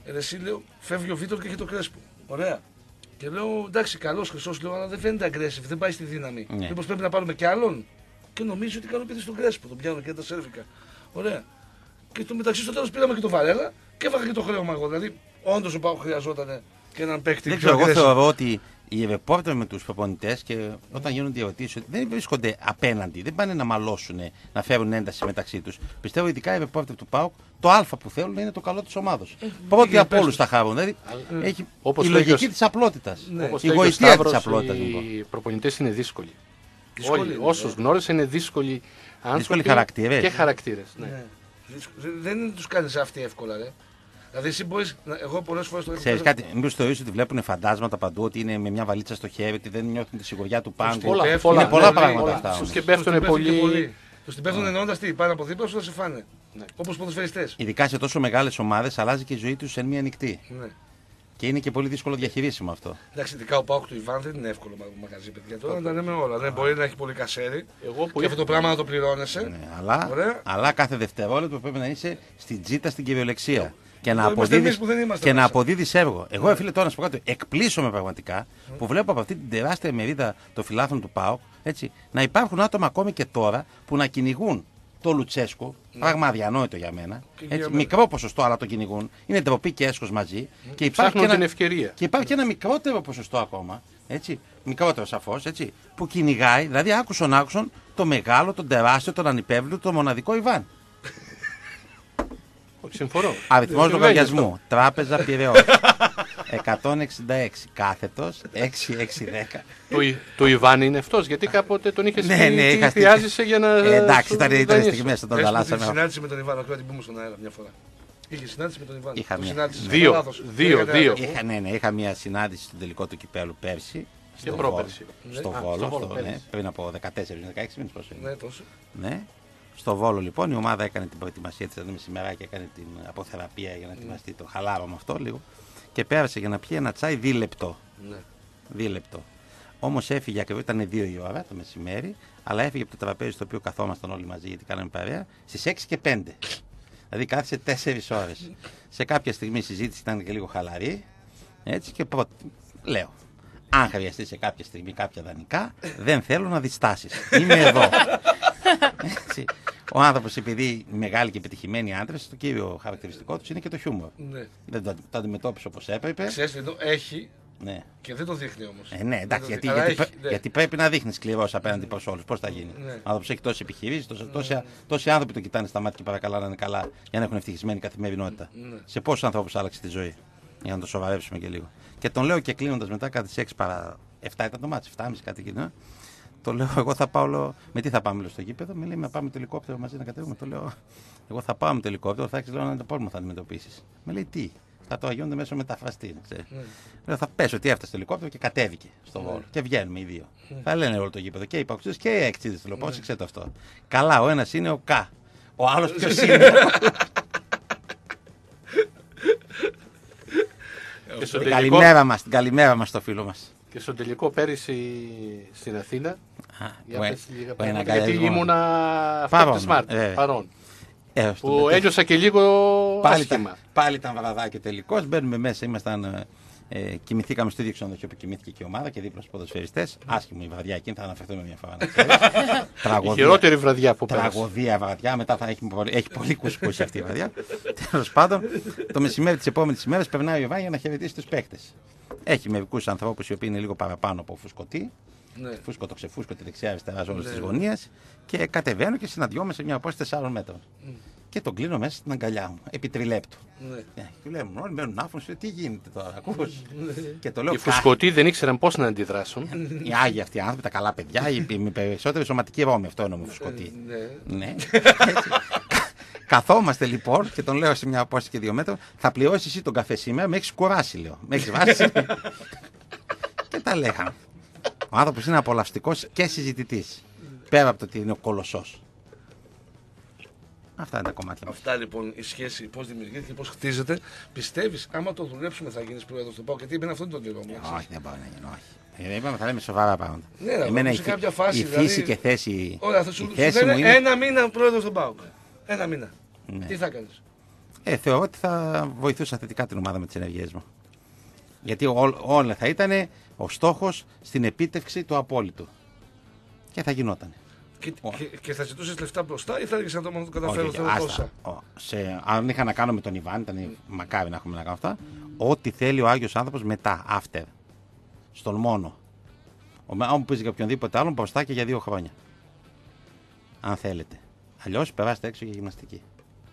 Εσύ λέω, φεύγει ο Βίτορ και έχει το Κρέσπο. Ωραία. Και λέω, εντάξει, καλός Χρυσός, λέω, αλλά δεν φαίνεται aggressive, δεν πάει στη δύναμη. Ναι. Μήπως πρέπει να πάρουμε κι άλλον. Και νομίζω ότι κάνω παιδί στον Κρέσπο, τον πιάνω και τα σέρβικα. Ωραία. Και το μεταξύ στο τέλος πήραμε και το Βαρέλα και έφαγα και το χρέωμα εγώ. Δηλαδή, όντως ο Πάοκ χρειαζόταν και έναν παίκτη. Δεν ξέρω, εγώ θεωρώ ότι οι ρεπόρτερ με τους προπονητές και όταν γίνονται ερωτήσεις δεν βρίσκονται απέναντι, δεν πάνε να μαλώσουν, να φέρουν ένταση μεταξύ τους. Πιστεύω ειδικά οι ρεπόρτερ του ΠΑΟΚ το Α που θέλουν είναι το καλό της ομάδος. Πρώτοι από όλους τα χαρούν. Δηλαδή έχει η λογική της απλότητας. Η γοητεία της απλότητας. Οι προπονητές είναι δύσκολοι. Όλοι όσους γνώρισε είναι δύσκολοι άνθρωποι. Δύσκολοι χαρακτήρες. Και χαρακτήρες. Ναι. Δεν τους κάνεις αυτή εύκολα, ρε. Δηλαδή, εσύ μπορείς, εγώ πολλές φορές το έχω. Ξέρεις κάτι, μήπως θεωρείς ότι βλέπουν φαντάσματα παντού, ότι είναι με μια βαλίτσα στο χέρι, ότι δεν νιώθουν τη σιγουριά του πάγκου. Είναι πολλά πράγματα αυτά. Τους και πέφτουν πολύ. Τους την πέφτουν εννοώντας τι, πάνω από δίπλα σου θα σε φάνε. Όπως ποδοσφαιριστές. Ειδικά σε τόσο μεγάλες ομάδες αλλάζει και η ζωή τους σε μία νυχτή. Ναι. Και είναι και πολύ δύσκολο διαχειρίσιμο αυτό. Εντάξει, ειδικά ο ΠΑΟΚ του Ιβάν δεν είναι εύκολο μαγαζί, παιδιά. Τώρα να τα λέμε όλα. Ναι, μπορεί να έχει πολύ κασέρι. Και αυτό το πράγμα να το πληρώνεσαι. Ναι, αλλά κάθε δευτερόλεπτο πρέπει να είσαι στην τζίτα στην κυριολεξία. Και να αποδίδεις έργο. Εγώ, φίλε, τώρα να σου πω κάτι, εκπλήσωμαι πραγματικά που βλέπω από αυτή την τεράστια μερίδα των φιλάθλων του ΠΑΟΚ να υπάρχουν άτομα ακόμη και τώρα που να κυνηγούν το Λουτσέσκο. Πράγμα αδιανόητο για μένα. Μικρό ποσοστό, αλλά το κυνηγούν. Είναι ντροπή και έσχος μαζί. Και υπάρχει και ένα μικρότερο ποσοστό ακόμα. Μικρότερο σαφώς, που κυνηγάει, δηλαδή άκουσον το μεγάλο, τον τεράστιο, τον ανυπέρβλητο, το μοναδικό Ιβάν. Συμφωνώ. Αριθμός λογαριασμού. Τράπεζα Πειραιώς. 166 κάθετος 6610. Το Ιβάν είναι αυτός, γιατί κάποτε τον είχες πει τι χρειάζεσαι για να. Εντάξει, ήταν στιγμές όταν τον ανταλλάσσαμε. Είχε συνάντηση με τον Ιβάν, να την πούμε στον αέρα μια φορά. Είχε συνάντηση με τον Ιβάν. Δύο. Είχα μια συνάντηση στον τελικό του κυπέλου πέρσι. Και πρόπερσι. Στο Βόλο, πριν από 14-16 μήνες. Ναι, τόσο. Στο Βόλο λοιπόν η ομάδα έκανε την προετοιμασία της, δηλαδή μεσημερά και έκανε την αποθεραπεία για να ετοιμαστεί το χαλάρωμα αυτό λίγο και πέρασε για να πιει ένα τσάι δίλεπτο. Ναι. Δίλεπτο. Όμως έφυγε ακριβώς, ήταν 2 η ώρα το μεσημέρι, αλλά έφυγε από το τραπέζι στο οποίο καθόμασταν όλοι μαζί γιατί κάναμε παρέα στις 6 και 5. Δηλαδή κάθισε 4 ώρες. Σε κάποια στιγμή η συζήτηση ήταν και λίγο χαλαρή. Έτσι και λέω. Αν χρειαστεί σε κάποια στιγμή κάποια δανεικά, δεν θέλω να διστάσεις. Είμαι εδώ. Ο άνθρωπος, επειδή μεγάλοι και επιτυχημένοι άντρες, το κύριο χαρακτηριστικό τους είναι και το χιούμορ. Ναι. Δεν το αντιμετώπισε όπως έπρεπε. Ξέρεις, εδώ έχει. Ναι. Και δεν το δείχνει όμως. Ναι, εντάξει, γιατί πρέπει να δείχνει σκληρός απέναντι προς όλους. Πώς θα γίνει. Ναι. Ο άνθρωπος έχει τόσες επιχειρήσεις, τόσοι άνθρωποι τον κοιτάνε στα μάτια και παρακαλά να είναι καλά για να έχουν ευτυχισμένη καθημερινότητα. Ναι. Σε πόσους ανθρώπους άλλαξε τη ζωή. Για να το σοβαρεύσουμε και λίγο. Και τον λέω και κλείνοντας μετά, κάτι στις 6 παρά 7 ήταν το μάτι, 7,5 κάτι κοινό. Το λέω, εγώ θα πάω, λέω, με τι θα πάμε στο γήπεδο, με λέει να πάμε το ελικόπτερο μαζί να κατέβουμε. Το λέω, εγώ θα πάω με το ελικόπτερο, θα έχεις, λέω, ένα πρόβλημα θα αντιμετωπίσεις. Με λέει τι, θα το αγιώνται μέσω μεταφραστή. Λέω, θα πέσω ότι έφτασε το ελικόπτερο και κατέβηκε στο Βόλο. Και βγαίνουμε οι δύο. Θα λένε όλο το γήπεδο και οι παοξίδες και οι εξίδες. Λέω, πώς ξέρετε αυτό. Καλά, ο ένας είναι ο Κα. Ο άλλος ποιος είναι. Καλημέρα μας στο φίλο μας. Και στο τελικό πέρυσι στην Αθήνα, γιατί ήμουνα αυτό τη Smart, παρόν. Που ένιωσα και λίγο άσχημα. Πάλι ήταν βραδάκι τελικός, μπαίνουμε μέσα, κοιμηθήκαμε στο ίδιο ξενοδοχείο που κοιμήθηκε και η ομάδα και δίπλα στους ποδοσφαιριστές. Άσχημη η βραδιά εκείνη, θα αναφερθούμε μια φορά. Η χειρότερη βραδιά που πέρασε. Τραγωδία βραδιά, μετά θα έχει πολύ κουσκούση αυτή η βραδιά. Τέλος πάντων, το μεσημέρι της επόμενης ημέρας περνάει ο Ιβάν για να χαιρετήσει τους παίκτες. Έχει μερικούς ανθρώπους οι οποίοι είναι λίγο παραπάνω από φουσκωτοί. Ναι. Φούσκωτο, ξεφούσκωτο, δεξιά-αριστερά, όλες τις γωνίες. Και κατεβαίνω και συναντιόμαι σε μια απόσταση 4 μέτρων. Και τον κλείνω μέσα στην αγκαλιά μου, επί τριλέπτου. Ναι. Και λέω, όλοι μένουν άφωνοι, τι γίνεται τώρα, ακούς. Και το λέω, οι φουσκωτοί δεν ήξεραν πώς να αντιδράσουν. Οι άγιοι αυτοί οι άνθρωποι, τα καλά παιδιά, με περισσότερη σωματική ρόμη, αυτό εννοώ με φουσκωτοί. Ναι. Καθόμαστε λοιπόν και τον λέω σε μια απόσταση και 2 μέτρων, θα πληρώσεις εσύ τον καφέ σήμερα, με έχεις κουράσει, λέω. Με έχεις βάσει. Και τα λέγαμε. Ο άνθρωπος είναι απολαυστικός και συζητητής. Πέρα από το ότι είναι ο κολοσσός. Αυτά είναι τα κομμάτια μας. Αυτά λοιπόν η σχέση, πώς δημιουργείται και πώς χτίζεται. Πιστεύεις, άμα το δουλέψουμε, θα γίνεις πρόεδρος του ΠΑΟΚ? Γιατί εμένα αυτό είναι το καιρό μου. Όχι, δεν πάω να γίνω. Όχι. Είπαμε, θα λέμε σοβαρά πράγματα. Ναι, εμένα σε κάποια φάση. Η φύση και θέση. Ωραία, θα σου λένε ένα μήνα πρόεδρος του ΠΑΟΚ. Ένα μήνα. Ναι. Τι θα κάνεις? Θεωρώ ότι θα βοηθούσα θετικά την ομάδα με τις ενεργειές μου. Γιατί όλα θα ήταν ο στόχος στην επίτευξη του απόλυτου. Και θα γινόταν. Και θα ζητούσες λεφτά μπροστά ή θα έλεγες να το καταφέρω τόσα? Αν είχα να κάνω με τον Ιβάν, ήταν μακάρι να έχουμε να κάνουμε αυτά, ό,τι θέλει ο Άγιος άνθρωπος μετά, after. Στον μόνο. Αν μου πεις για οποιονδήποτε άλλον, μπροστά και για 2 χρόνια. Αν θέλετε. Αλλιώς περάστε έξω για γυμναστική.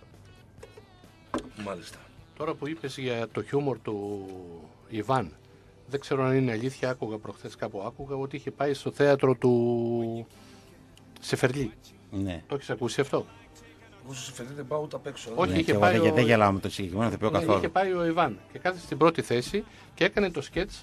Μάλιστα. Τώρα που είπες για το χιούμορ του Ιβάν, δεν ξέρω αν είναι αλήθεια, προχθές κάπου άκουγα ότι είχε πάει στο θέατρο του Σεφερλί. Ναι. Το έχεις ακούσει αυτό? Εγώ στο Σεφερλί δεν πάω ούτε απ' έξω. Όχι, ναι, είχε πάει δεν γελάω με το συγκεκριμένο ηθοποιό καθόλου. Είχε πάει ο Ιβάν και κάθεται στην πρώτη θέση και έκανε το σκέτς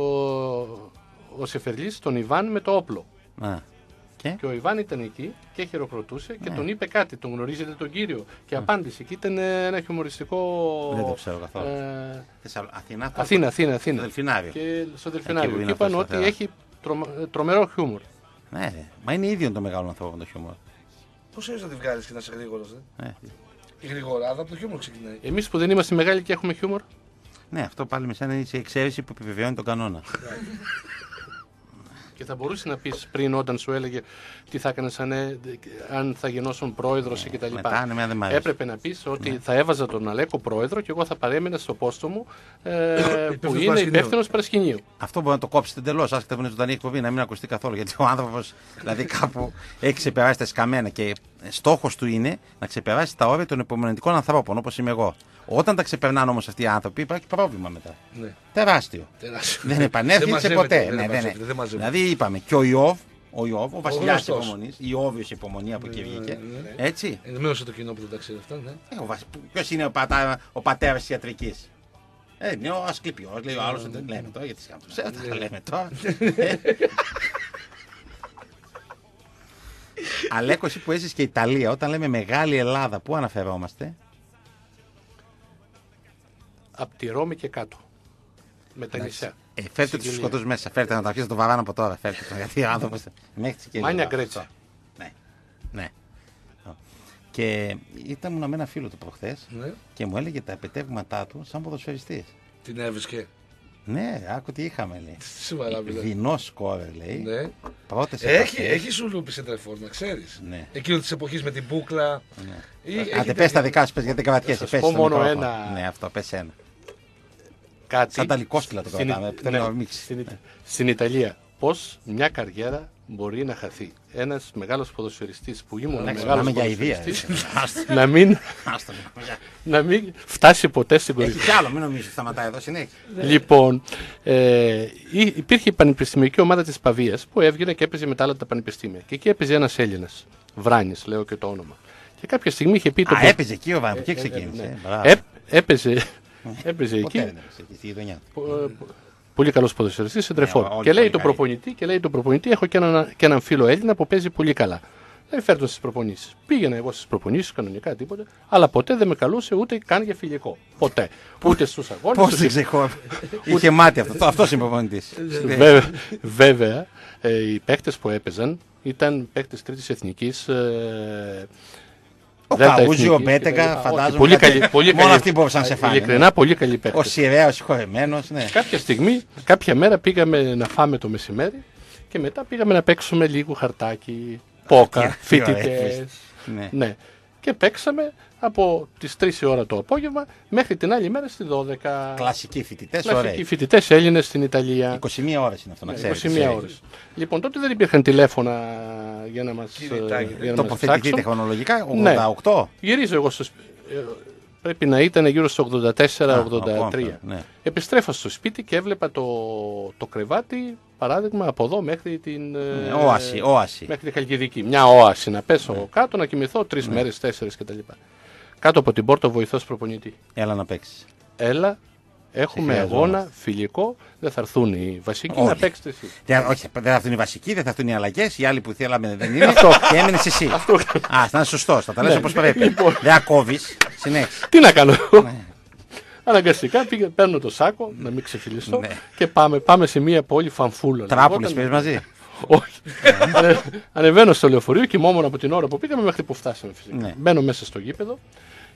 ο Σεφερλής τον Ιβάν με το όπλο. Και ο Ιβάν ήταν εκεί και χειροκροτούσε και τον είπε κάτι. Τον γνωρίζετε τον κύριο? Και απάντησε. Και ήταν ένα χιουμοριστικό. Δεν το ξέρω καθόλου. Αθήνα. Στο Δελφινάριο. Και στο Δελφινάριο. Και είπαν ότι έχει τρομερό χιούμορ. Ναι, μα είναι ίδιο το μεγάλο ανθρώπο το χιούμορ. Πώς έχεις να τη βγάλεις και να είσαι γρήγορος? Η γρηγοράδα από το χιούμορ ξεκινάει. Εμείς που δεν είμαστε μεγάλοι και έχουμε χιούμορ. Ναι, αυτό πάλι με σένα είναι η εξαίρεση που επιβεβαιώνει τον κανόνα. Και θα μπορούσε να πεις πριν, όταν σου έλεγε τι θα έκανες αν θα γινώσουν πρόεδρος κτλ. Έπρεπε να πεις ότι θα έβαζα τον Αλέκο πρόεδρο και εγώ θα παρέμεινα στο πόστο μου που είναι υπεύθυνος Παρασκηνίου. Αυτό μπορεί να το κόψετε εντελώς, άσχετα που είναι ζωντανή εκπομπή, να μην ακουστεί καθόλου. Γιατί ο άνθρωπος δηλαδή κάπου έχει ξεπεράσει τα σκαμμένα και στόχος του είναι να ξεπεράσει τα όρια των υπομονετικών ανθρώπων, όπως είμαι εγώ. Όταν τα ξεπερνάνε όμως αυτοί οι άνθρωποι, υπάρχει πρόβλημα μετά. Ναι. Τεράστιο. Δεν επανέρχεται ποτέ. Δηλαδή είπαμε και ο Ιώβ, ο βασιλιάς της υπομονής, η Ιώβιος υπομονή από εκεί βγήκε. Έτσι. Ενημέρωσε το κοινό που δεν τα ξέρει αυτά. Ποιος είναι ο πατέρας της ιατρικής? Είναι ο Ασκληπιός, λέει ο άλλος. Λέμε τώρα γιατί θα λέμε τώρα. Αλέκο, εσύ που έζεις και Ιταλία, όταν λέμε μεγάλη Ελλάδα, πού αναφερόμαστε? Από τη Ρώμη και κάτω. Με τα νησιά. Φέρτε τους σκοτούς μέσα. Φέρτε να τα αρχίσει το βαράνε από τώρα. Φέρτε το. Γιατί ο άνθρωπος μέχρι τις Μάνια Γκρέτσα. Ναι. Και ήμουν με ένα φίλο του προχθές και μου έλεγε τα επιτεύγματά του σαν ποδοσφαιριστής. Την έβρισκε? Ναι, άκου τι είχαμε, λέει. Σοβαρά, δεινό σκόρερ, λέει. Ναι. Πρώτες έχει σουλούπι σε τρεφόρ, να ξέρεις. Ναι. Εκείνο της εποχής με την μπούκλα. Ναι. Άντε πες τα δικά σου, πες γιατί κρατιέσαι. Πες μόνο ένα. Ναι, αυτό, πες ένα. Κάτι. Σαν τα λικόσκυλα το κρατάμε. Στην Ιταλία, πώς μια καριέρα μπορεί να χαθεί? Ένας μεγάλος ποδοσφαιριστής που ήμουν μεγάλος ποδοσφαιριστής να μην φτάσει ποτέ στην κορυφή. Έχει κι άλλο, μην νομίζεις, σταματάει εδώ, συνέχεια. Λοιπόν, υπήρχε η πανεπιστημιακή ομάδα της Παβίας που έβγαινε και έπαιζε με τα άλλα τα πανεπιστήμια. Και εκεί έπαιζε ένας Έλληνας, Βράνης, λέω και το όνομα. Και κάποια στιγμή είχε πει. Έπαιζε εκεί ο Βράνης, εκεί ξεκίνησε. Έπαιζε εκεί. Πολύ καλός ποδοσφαιριστής, σεντρεφόρ. Και λέει το προπονητή, έχω και έναν φίλο Έλληνα που παίζει πολύ καλά. Δεν φέρνω στις προπονήσεις. Πήγαινα εγώ στις προπονήσεις, κανονικά τίποτα, αλλά ποτέ δεν με καλούσε ούτε καν για φιλικό. Ποτέ. Ούτε στους αγώνες. Πώς δεν ξεχώ. Είχε μάτι αυτό. Αυτός είναι ο προπονητής. Βέβαια, οι παίκτες που έπαιζαν ήταν παίκτες τρίτης εθνικής. Ο Καούζι, ο Μπέτεγκα, φαντάζομαι. Μόνο αυτοί μπορούσαν να σε φάνε. Ειλικρινά, πολύ καλή παίκτες. Ο Σιρέα, ο συγχωρεμένος. Κάποια μέρα πήγαμε να φάμε το μεσημέρι και μετά πήγαμε να παίξουμε λίγο χαρτάκι, πόκα, φοιτητές. Ναι. Και παίξαμε από τις 3 η ώρα το απόγευμα μέχρι την άλλη μέρα στις 12. Κλασικοί φοιτητές, ωραίοι. Κλασικοί φοιτητές Έλληνες στην Ιταλία. 21 ώρες είναι αυτό, να ξέρεις. 21 ώρες. Λοιπόν, τότε δεν υπήρχαν τηλέφωνα για να μας τοποθετηθείτε χρονολογικά, 88. Γυρίζω εγώ στο σπίτι. Πρέπει να ήταν γύρω στο 84-83. Ναι. Επιστρέφα στο σπίτι και έβλεπα το κρεβάτι, παράδειγμα, από εδώ μέχρι την όαση. Μέχρι τη Χαλκιδική. Μια όαση, να πέσω κάτω, να κοιμηθώ 3 μέρες, 4 κτλ. Κάτω από την πόρτα ο βοηθός προπονητή. Έλα να παίξεις. Έλα, έχουμε αγώνα φιλικό, δεν θα έρθουν οι βασικοί, να παίξετε εσείς. Όχι, δεν θα έρθουν οι βασικοί, δεν θα έρθουν οι αλλαγές, οι άλλοι που θέλαμε δεν είναι και έμεινες εσύ. Θα είναι σωστός, θα τα λες όπως πρέπει. Δεν ακόβεις, συνέχισε. Τι να κάνω εγώ. Αναγκαστικά παίρνω το σάκο, να μην ξεφυλιστώ και πάμε σε μια πόλη Φανφούλα. Τράπουλες πήγες μαζί? Όχι. Ανεβαίνω στο λεωφορείο, κοιμόμουν από την ώρα που πήγαμε μέχρι που φτάσαμε φυσικά. Μπαίνω μέσα στο γήπεδο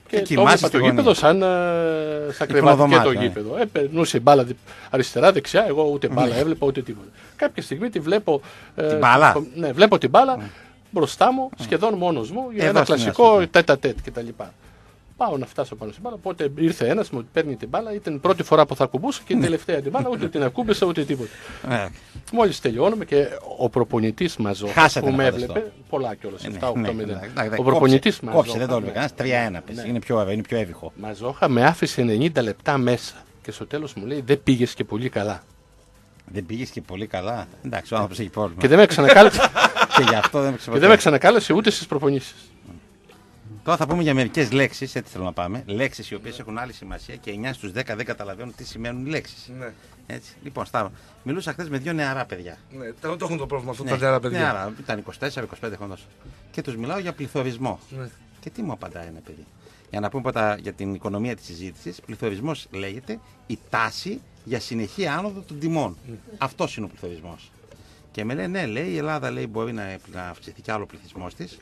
Και το έβλεπα το γήπεδο σαν κρεβάτι το γήπεδο. Περνούσε η μπάλα αριστερά, δεξιά. Εγώ ούτε μπάλα έβλεπα ούτε τίποτα. Κάποια στιγμή τη βλέπω. Την μπάλα. Ναι, βλέπω την μπάλα μπροστά μου, σχεδόν μόνος μου, για ένα κλασικό τέτα-τέτ κτλ. Πάω να φτάσω πάνω στην μπάλα. Οπότε ήρθε ένας, μου παίρνει την μπάλα. Ήταν η πρώτη φορά που θα ακουμπούσα και η τελευταία την μπάλα. Ούτε την ακούμπησα ούτε τίποτα. Μόλις τελειώνουμε και ο προπονητής Μαζόχα που με έβλεπε. Πολλά κιόλας. 7-8-0. Ο προπονητής Μαζόχα. Κόψε, δεν το έβλεπε κανένα. 3-1. Είναι πιο εύηχο. Μαζόχα με άφησε 90 λεπτά μέσα. Και στο τέλος μου λέει: δεν πήγες και πολύ καλά. Δεν πήγες και πολύ καλά. Εντάξει, ο άνθρωπος έχει πρόβλημα. Και δεν με ξανακάλεσε. Και γι' αυτό δεν με ξανακάλεσε ούτε στις προπονήσεις. Τώρα θα πούμε για μερικές λέξεις, έτσι θέλω να πάμε. Λέξεις οι οποίες έχουν άλλη σημασία και 9 στους 10 δεν καταλαβαίνουν τι σημαίνουν οι λέξεις. Ναι. Έτσι. Λοιπόν, μιλούσα χθες με 2 νεαρά παιδιά. Ναι, το έχουν το πρόβλημα αυτό τα νεαρά παιδιά. Νεαρά, ήταν 24-25 χρονών. Και τους μιλάω για πληθωρισμό. Ναι. Και τι μου απαντάει ένα παιδί. Για να πούμε πρώτα για την οικονομία της συζήτησης, πληθωρισμός λέγεται η τάση για συνεχή άνοδο των τιμών. Αυτός είναι ο πληθωρισμός. Και με λέει, ναι, λέει, η Ελλάδα λέει, μπορεί να αυξηθεί κι άλλο ο πληθυσμός της.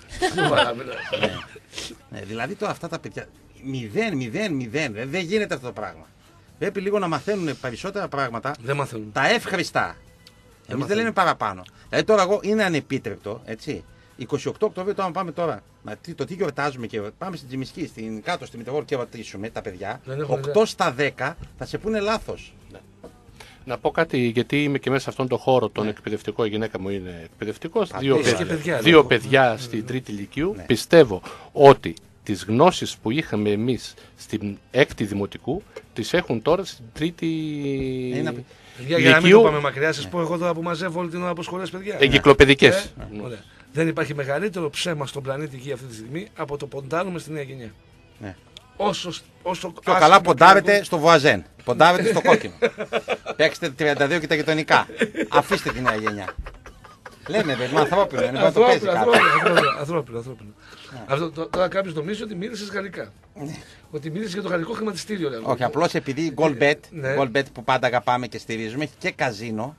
Δηλαδή τώρα αυτά τα παιδιά, 0, δεν γίνεται αυτό το πράγμα. Πρέπει λίγο να μαθαίνουν περισσότερα πράγματα. Δεν μαθαίνουν. Τα εύχριστά. Εμείς δεν λέμε παραπάνω. Δηλαδή τώρα εγώ είναι ανεπίτρεπτο, έτσι. 28 Οκτωβρίου, τώρα πάμε τώρα. Το τι γιορτάζουμε και πάμε στην Τσιμισκή, κάτω στη Μητρογόρη και ρωτήσουμε τα παιδιά. 8 στα 10 θα σε πούνε λάθος. Να πω κάτι, γιατί είμαι και μέσα σε αυτόν τον χώρο τον εκπαιδευτικό, η γυναίκα μου είναι εκπαιδευτικός, δύο παιδιά στην τρίτη ηλικίου. Ναι. Πιστεύω ότι τις γνώσεις που είχαμε εμείς στην έκτη δημοτικού, τις έχουν τώρα στην τρίτη ηλικίου. Για να μην το πάμε μακριά, σας πω εγώ τώρα που μαζεύω όλη την ώρα από σχολές παιδιά. Εγκυκλοπαιδικές. Δεν υπάρχει μεγαλύτερο ψέμα στον πλανήτη Γη αυτή τη στιγμή από το ποντάρουμε στη νέα γενιά. Ναι. Όσο πιο καλά ποντάρετε στο Βουαζέν. Ποντάρετε στο κόκκινο. Παίξτε 32 και τα γειτονικά. Αφήστε τη νέα γενιά. Λέμε, παιδί, ανθρώπινο. Είναι να το παίζει κάτι. Ανθρώπινο. Τώρα κάποιο νομίζει ότι μίλησε γαλλικά. Ότι μίλησε για το γαλλικό χρηματιστήριο. Όχι, απλώς επειδή η Goldbet που πάντα αγαπάμε και στηρίζουμε έχει και καζίνο.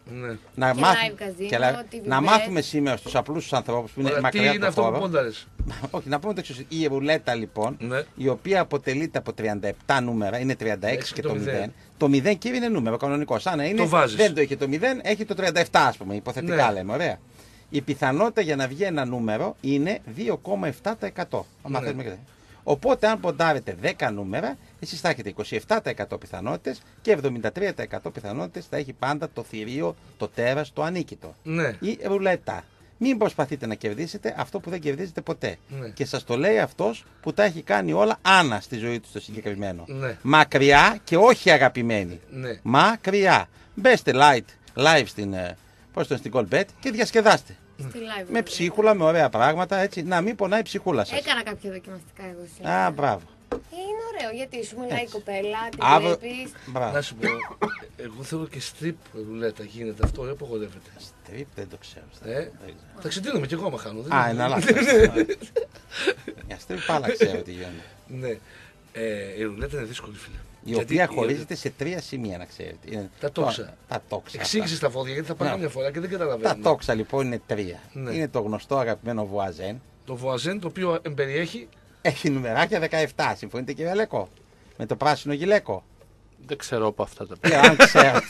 Να μάθουμε σήμερα στους απλούς ανθρώπους που είναι μακριά από το χώρο. Όχι, να πούμε το εξής. Η ρουλέτα λοιπόν, η οποία αποτελείται από 37 νούμερα, είναι 36 και το 0. Το 0 κύριε είναι νούμερο κανονικό. Σαν να είναι, δεν το είχε το 0, έχει το 37 ας πούμε, υποθετικά λέμε, ωραία. Η πιθανότητα για να βγει ένα νούμερο είναι 2,7%. Οπότε αν ποντάρετε 10 νούμερα, εσείς θα έχετε 27% πιθανότητες και 73% πιθανότητες θα έχει πάντα το θηρίο, το τέρας, το ανίκητο. Ναι. Η ρουλέτα. Μην προσπαθείτε να κερδίσετε αυτό που δεν κερδίζετε ποτέ. Ναι. Και σας το λέει αυτός που τα έχει κάνει όλα άνα στη ζωή του στο συγκεκριμένο. Ναι. Μακριά και όχι αγαπημένοι. Ναι. Μακριά. Μπέστε live στην Goldbet και διασκεδάστε. Με ψίχουλα, με ωραία πράγματα, έτσι. Να μην πονάει η ψυχούλα σας. Έκανα κάποια δοκιμαστικά εγώ σήμερα. Α, μπράβο. Είναι ωραίο, γιατί σου μιλάει η κοπέλα, την βλέπεις. Να σου πω, εγώ θέλω και strip ρουλέτα, γίνεται αυτό, δεν απογορεύεται. Strip δεν το ξέρω. Θα ξετίνομαι κι εγώ άμα χάνω. Α, είναι λάθος. Για strip πάλα ξέρω τι γίνεται. Ναι, η ρουλέτα είναι δύσκολη, φίλε. Η οποία χωρίζεται σε 3 σημεία, να ξέρετε. Τα τόξα. Εξήγησε τα φώδια, γιατί θα πάω μια φορά και δεν καταλαβαίνω. Τα τόξα λοιπόν είναι 3. Ναι. Είναι το γνωστό αγαπημένο Βουαζέν. Το Βουαζέν, το οποίο εμπεριέχει. Έχει νουμεράκια 17. Συμφωνείτε, κύριε Αλέκο? Με το πράσινο γυλαίκο. Δεν ξέρω από αυτά τα πράγματα. Αν ξέρω,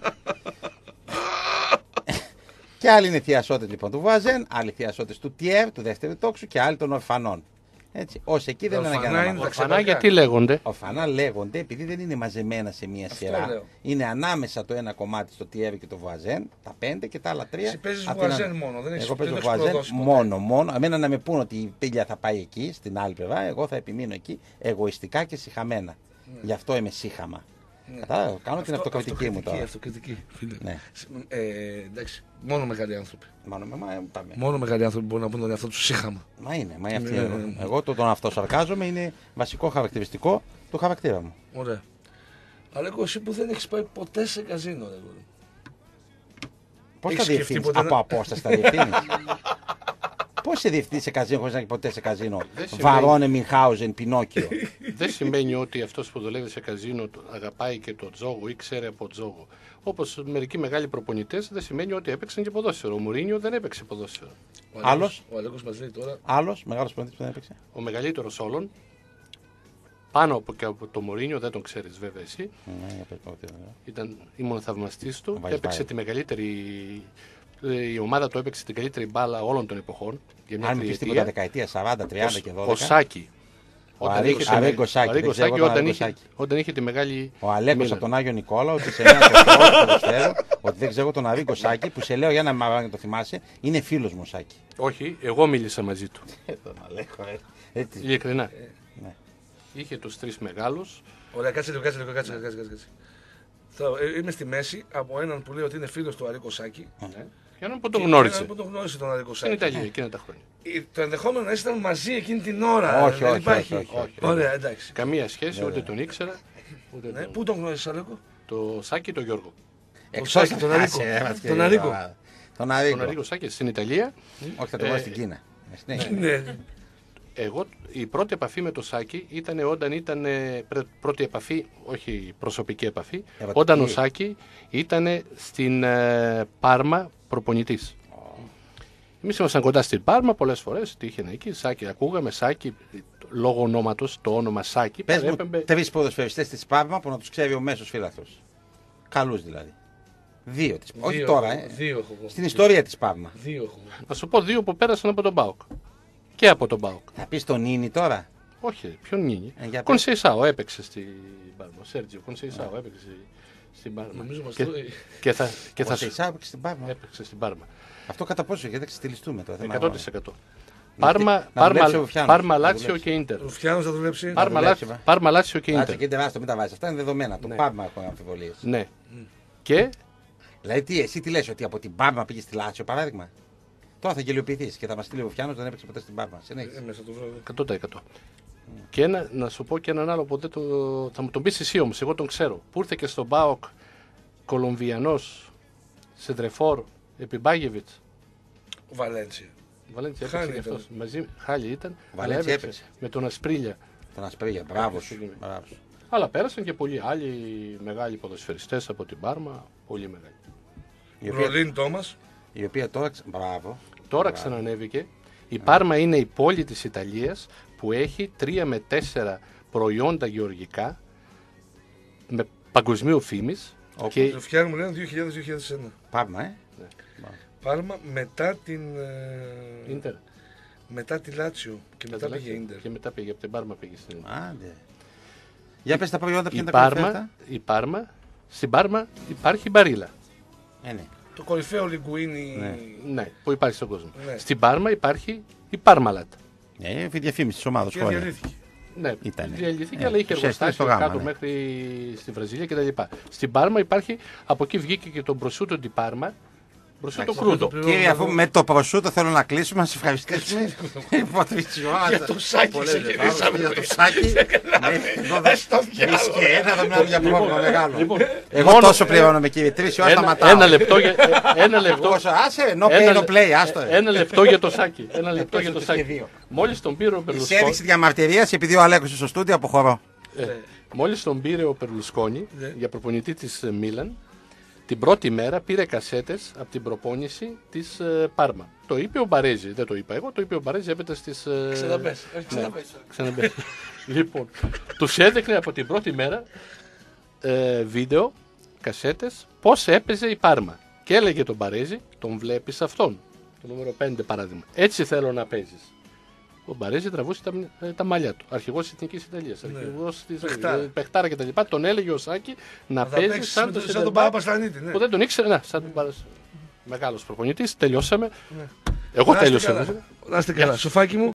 Και άλλοι είναι θειασότες λοιπόν του Βουαζέν, άλλοι θειασότες του Τιέρ, του δεύτερου τόξου και άλλοι των Ορφανών. Έτσι, ως εκεί δεν είναι αναγκαία. Ορφανά γιατί λέγονται? Ορφανά λέγονται επειδή δεν είναι μαζεμένα σε μία σειρά. Είναι ανάμεσα το ένα κομμάτι στο Τιέρ και το Βουαζέν, τα 5 και τα άλλα 3. Εσύ παίζεις Βουαζέν μόνο, δεν έχεις εγώ παίζω Βουαζέν μόνο. Εμένα να με πούν ότι η πύλια θα πάει εκεί, στην άλλη πλευρά, εγώ θα επιμείνω εκεί εγωιστικά και σιχαμένα. Γι' αυτό είμαι σύχαμα. Κατάλαβα, κάνω την αυτοκριτική μου τώρα. Αυτοκριτική, φίλε. Ναι. Εντάξει, μόνο μεγάλοι άνθρωποι. Πάμε. Μόνο μεγάλοι άνθρωποι μπορούν να πούν τον εαυτό του σύχαμα. Μα είναι. Εγώ τον αυτοσαρκάζομαι, είναι βασικό χαρακτηριστικό του χαρακτήρα μου. Ωραία. Αλλά εγώ εσύ που δεν έχεις πάει ποτέ σε καζίνο, ρε. Πώς θα διευθύνεις? Από απόσταση θα διευθύνεις? Πώς σε διευθύνει σε καζίνο χωρίς να έχει ποτέ σε καζίνο? Βαρώνε Μινχάουζεν, Πινόκιο. Δεν σημαίνει ότι αυτός που δουλεύει σε καζίνο αγαπάει και το τζόγο ή ξέρει από τζόγο. Όπως μερικοί μεγάλοι προπονητές, δεν σημαίνει ότι έπαιξαν και ποδόσφαιρο. Ο Μουρίνιο δεν έπαιξε ποδόσφαιρο. Άλλος. Ο Αλέκος μας λέει τώρα. Άλλος μεγάλος προπονητής που δεν έπαιξε. Ο μεγαλύτερος όλων. πάνω από το Μωρίνιο, δεν τον ξέρεις βέβαια εσύ. Ναι, Ήμουν θαυμαστής του και έπαιξε τη μεγαλύτερη. Η ομάδα του έπαιξε την καλύτερη μπάλα όλων των εποχών. Αν μου πεις τίποτα δεκαετία 40, 30 και 12. Ο Σάκη. Ο Αρίκο Σάκη. Όταν είχε τη μεγάλη. Ο Αλέκος από τον Άγιο Νικόλαο, ότι σε ένα ότι δεν ξέρω τον Αρίκο Σάκη, που σε λέω για να μην το θυμάσαι, είναι φίλος μου Σάκη. Όχι, εγώ μίλησα μαζί του. Τον Αλέκο, ειλικρινά. Είχε τους τρεις μεγάλους. Ωραία, κάτσε λίγο. Είμαι στη μέση από έναν που λέει ότι είναι φίλος του Αρίκο Σάκη. Για έναν που τον γνώρισε. Έναν που τον γνώρισε τον Αρίκο Σάκη. Στην Ιταλία εκείνα τα χρόνια. Το ενδεχόμενο να ήσταν μαζί εκείνη την ώρα. Όχι. Ωραία, εντάξει. Καμία σχέση, ούτε τον ήξερα. Πού τον γνώρισε, Αλέκο? Το Σάκη, τον Γιώργο. Εξώστα τον Αρίκο. Τον Αρίκο Σάκη στην Ιταλία. Όχι, θα το βάλω στην Κίνα. Εγώ η πρώτη επαφή με το Σάκη ήταν όταν ήταν πρώτη επαφή, όχι προσωπική επαφή, όταν ο Σάκη ήταν στην Πάρμα προπονητής. Εμείς ήμασταν κοντά στην Πάρμα πολλές φορές, τύχαινε εκεί, Σάκη, ακούγαμε Σάκη, λόγω ονόματος, το όνομα Σάκη. Πες μου 3 ποδοσφαιριστές της Πάρμα που να τους ξέρει ο μέσος φίλαθλος. Καλούς δηλαδή. 2 της Πάρμα. Όχι τώρα, στην ιστορία της Πάρμα. 2 έχουμε. Να σου πω 2 που πέρασαν από τον ΠΑΟΚ. Και από τον ΠΑΟΚ. Θα πεις τον Νίνι τώρα. Όχι, ποιον Νίνι. Κονσεϊσάο έπαιξε στην Πάρμα. Ο Σέρτζιο Κονσεϊσάο έπαιξε στην Πάρμα. Και θα Κονσεϊσάο έπαιξε στην Πάρμα. Έπαιξε στην Πάρμα. Αυτό κατά πόσο, γιατί θα ξετυλιστούμε τώρα. 100%. Πάρμα, Λάτσιο και Ίντερ. Ρουφιάνος θα δουλέψει. Πάρμα, Λάτσιο και Ίντερ. Λάτσιο και Ίντερ, μην τα βάζεις. Αυτά είναι δεδομένα. Το Πάρμα έχω αμφιβολίες. Ναι. Και. Δηλαδή, εσύ τι λες, ότι από την Πάρμα πήγε στη Λάτσιο, παράδειγμα. Τώρα θα γελιοποιηθείς και θα μας στείλει ο Ρουφιάνος, δεν έπαιξε ποτέ στην Πάρμα. 100%. Και να σου πω και έναν άλλο που θα μου τον πεις εσύ όμως, εγώ τον ξέρω. Που ήρθε και στον ΠΑΟΚ Κολομβιανός, Σεντρεφόρ, Επιμπάγεβιτς. Ο Βαλέντσια. Βαλέντσια έπαιξε και αυτός. Χάλι ήταν. Βαλέντσια έπαιξε. Με τον Ασπρίλια. Τον Ασπρίλια, μπράβο σου. Αλλά πέρασαν και πολλοί άλλοι μεγάλοι ποδοσφαιριστές από την Πάρμα. Πολύ μεγάλοι. Ρολίν Τόμας. Η οποία τώρα, μπράβο. Τώρα ξανανέβηκε. Η Πάρμα είναι η πόλη της Ιταλίας που έχει 3 με 4 προϊόντα γεωργικά με παγκοσμίου φήμης. Και φτιάχνουμε λένε 2000-2001. Πάρμα, Ναι. Πάρμα μετά την. Ίντερ. Μετά τη Λάτσιο και μετά πήγε Ίντερ. Και μετά πήγε από την Πάρμα πήγε στην Ίντερ. Άντε. Για πες τα προϊόντα ποια είναι τα κορυφαία. Στην Πάρμα υπάρχει η Μπαρίλα. Ναι. Το κορυφαίο λιγκουίνι. Ναι, που υπάρχει στον κόσμο. Ναι. Στην Πάρμα υπάρχει η Πάρμαλατ. Ναι, διαφήμιση της ομάδας. Και διαλύθηκε. Ναι, διαλυθήκε, αλλά είχε εργοστάσιο κάτω μέχρι στη Βραζίλια κτλ. Στην Πάρμα υπάρχει, από εκεί βγήκε και το προσούτο τη Πάρμα. Προσούτο κρούτο. Κύριε, αφού με το προσούτο θέλω να κλείσουμε, να σας ευχαριστήσουμε. Για το Σάκη ξεκινήσαμε. Για το Σάκη. Και ένα θα μιλάμε για πρόβλημα μεγάλο. Εγώ τόσο πληρώνομαι, κύριε. 3 ώρες σταματάω. Ένα λεπτό. Άσε, no pay, no play, άστο. Ένα λεπτό για το Σάκη. Μόλις τον πήρε ο Μπερλουσκόνη. Σε έδειξη διαμαρτυρίας, επειδή ο Αλέκος στο στούντιο, αποχωρώ. Μόλις τον πήρε ο Μπερλουσκόνη για προπονητή της Μίλαν, την πρώτη μέρα πήρε κασέτες από την προπόνηση της Πάρμα. Το είπε ο Μπαρέζη, δεν το είπα εγώ, το είπε ο Μπαρέζη έπειτα στις. Ξαναμπες. Λοιπόν, τους έδειχνε από την πρώτη μέρα βίντεο, κασέτες, πώς έπαιζε η Πάρμα. Και έλεγε τον Μπαρέζη, τον βλέπεις αυτόν, το νούμερο 5 παράδειγμα. Έτσι θέλω να παίζεις. Ο Μπαρέζη τραβούσε τα μαλλιά του. Αρχηγός της Εθνικής Ιταλίας, αρχηγός της Πεχτάρα κτλ. Τον έλεγε ο Σάκη να παίζει σαν τον Παπαστανίτη. Που δεν τον ήξερε, σαν τον Παπαστανίτη. Μεγάλος προπονητής, τελειώσαμε. Εγώ τέλειωσα. Να είστε καλά. Σοφάκι μου.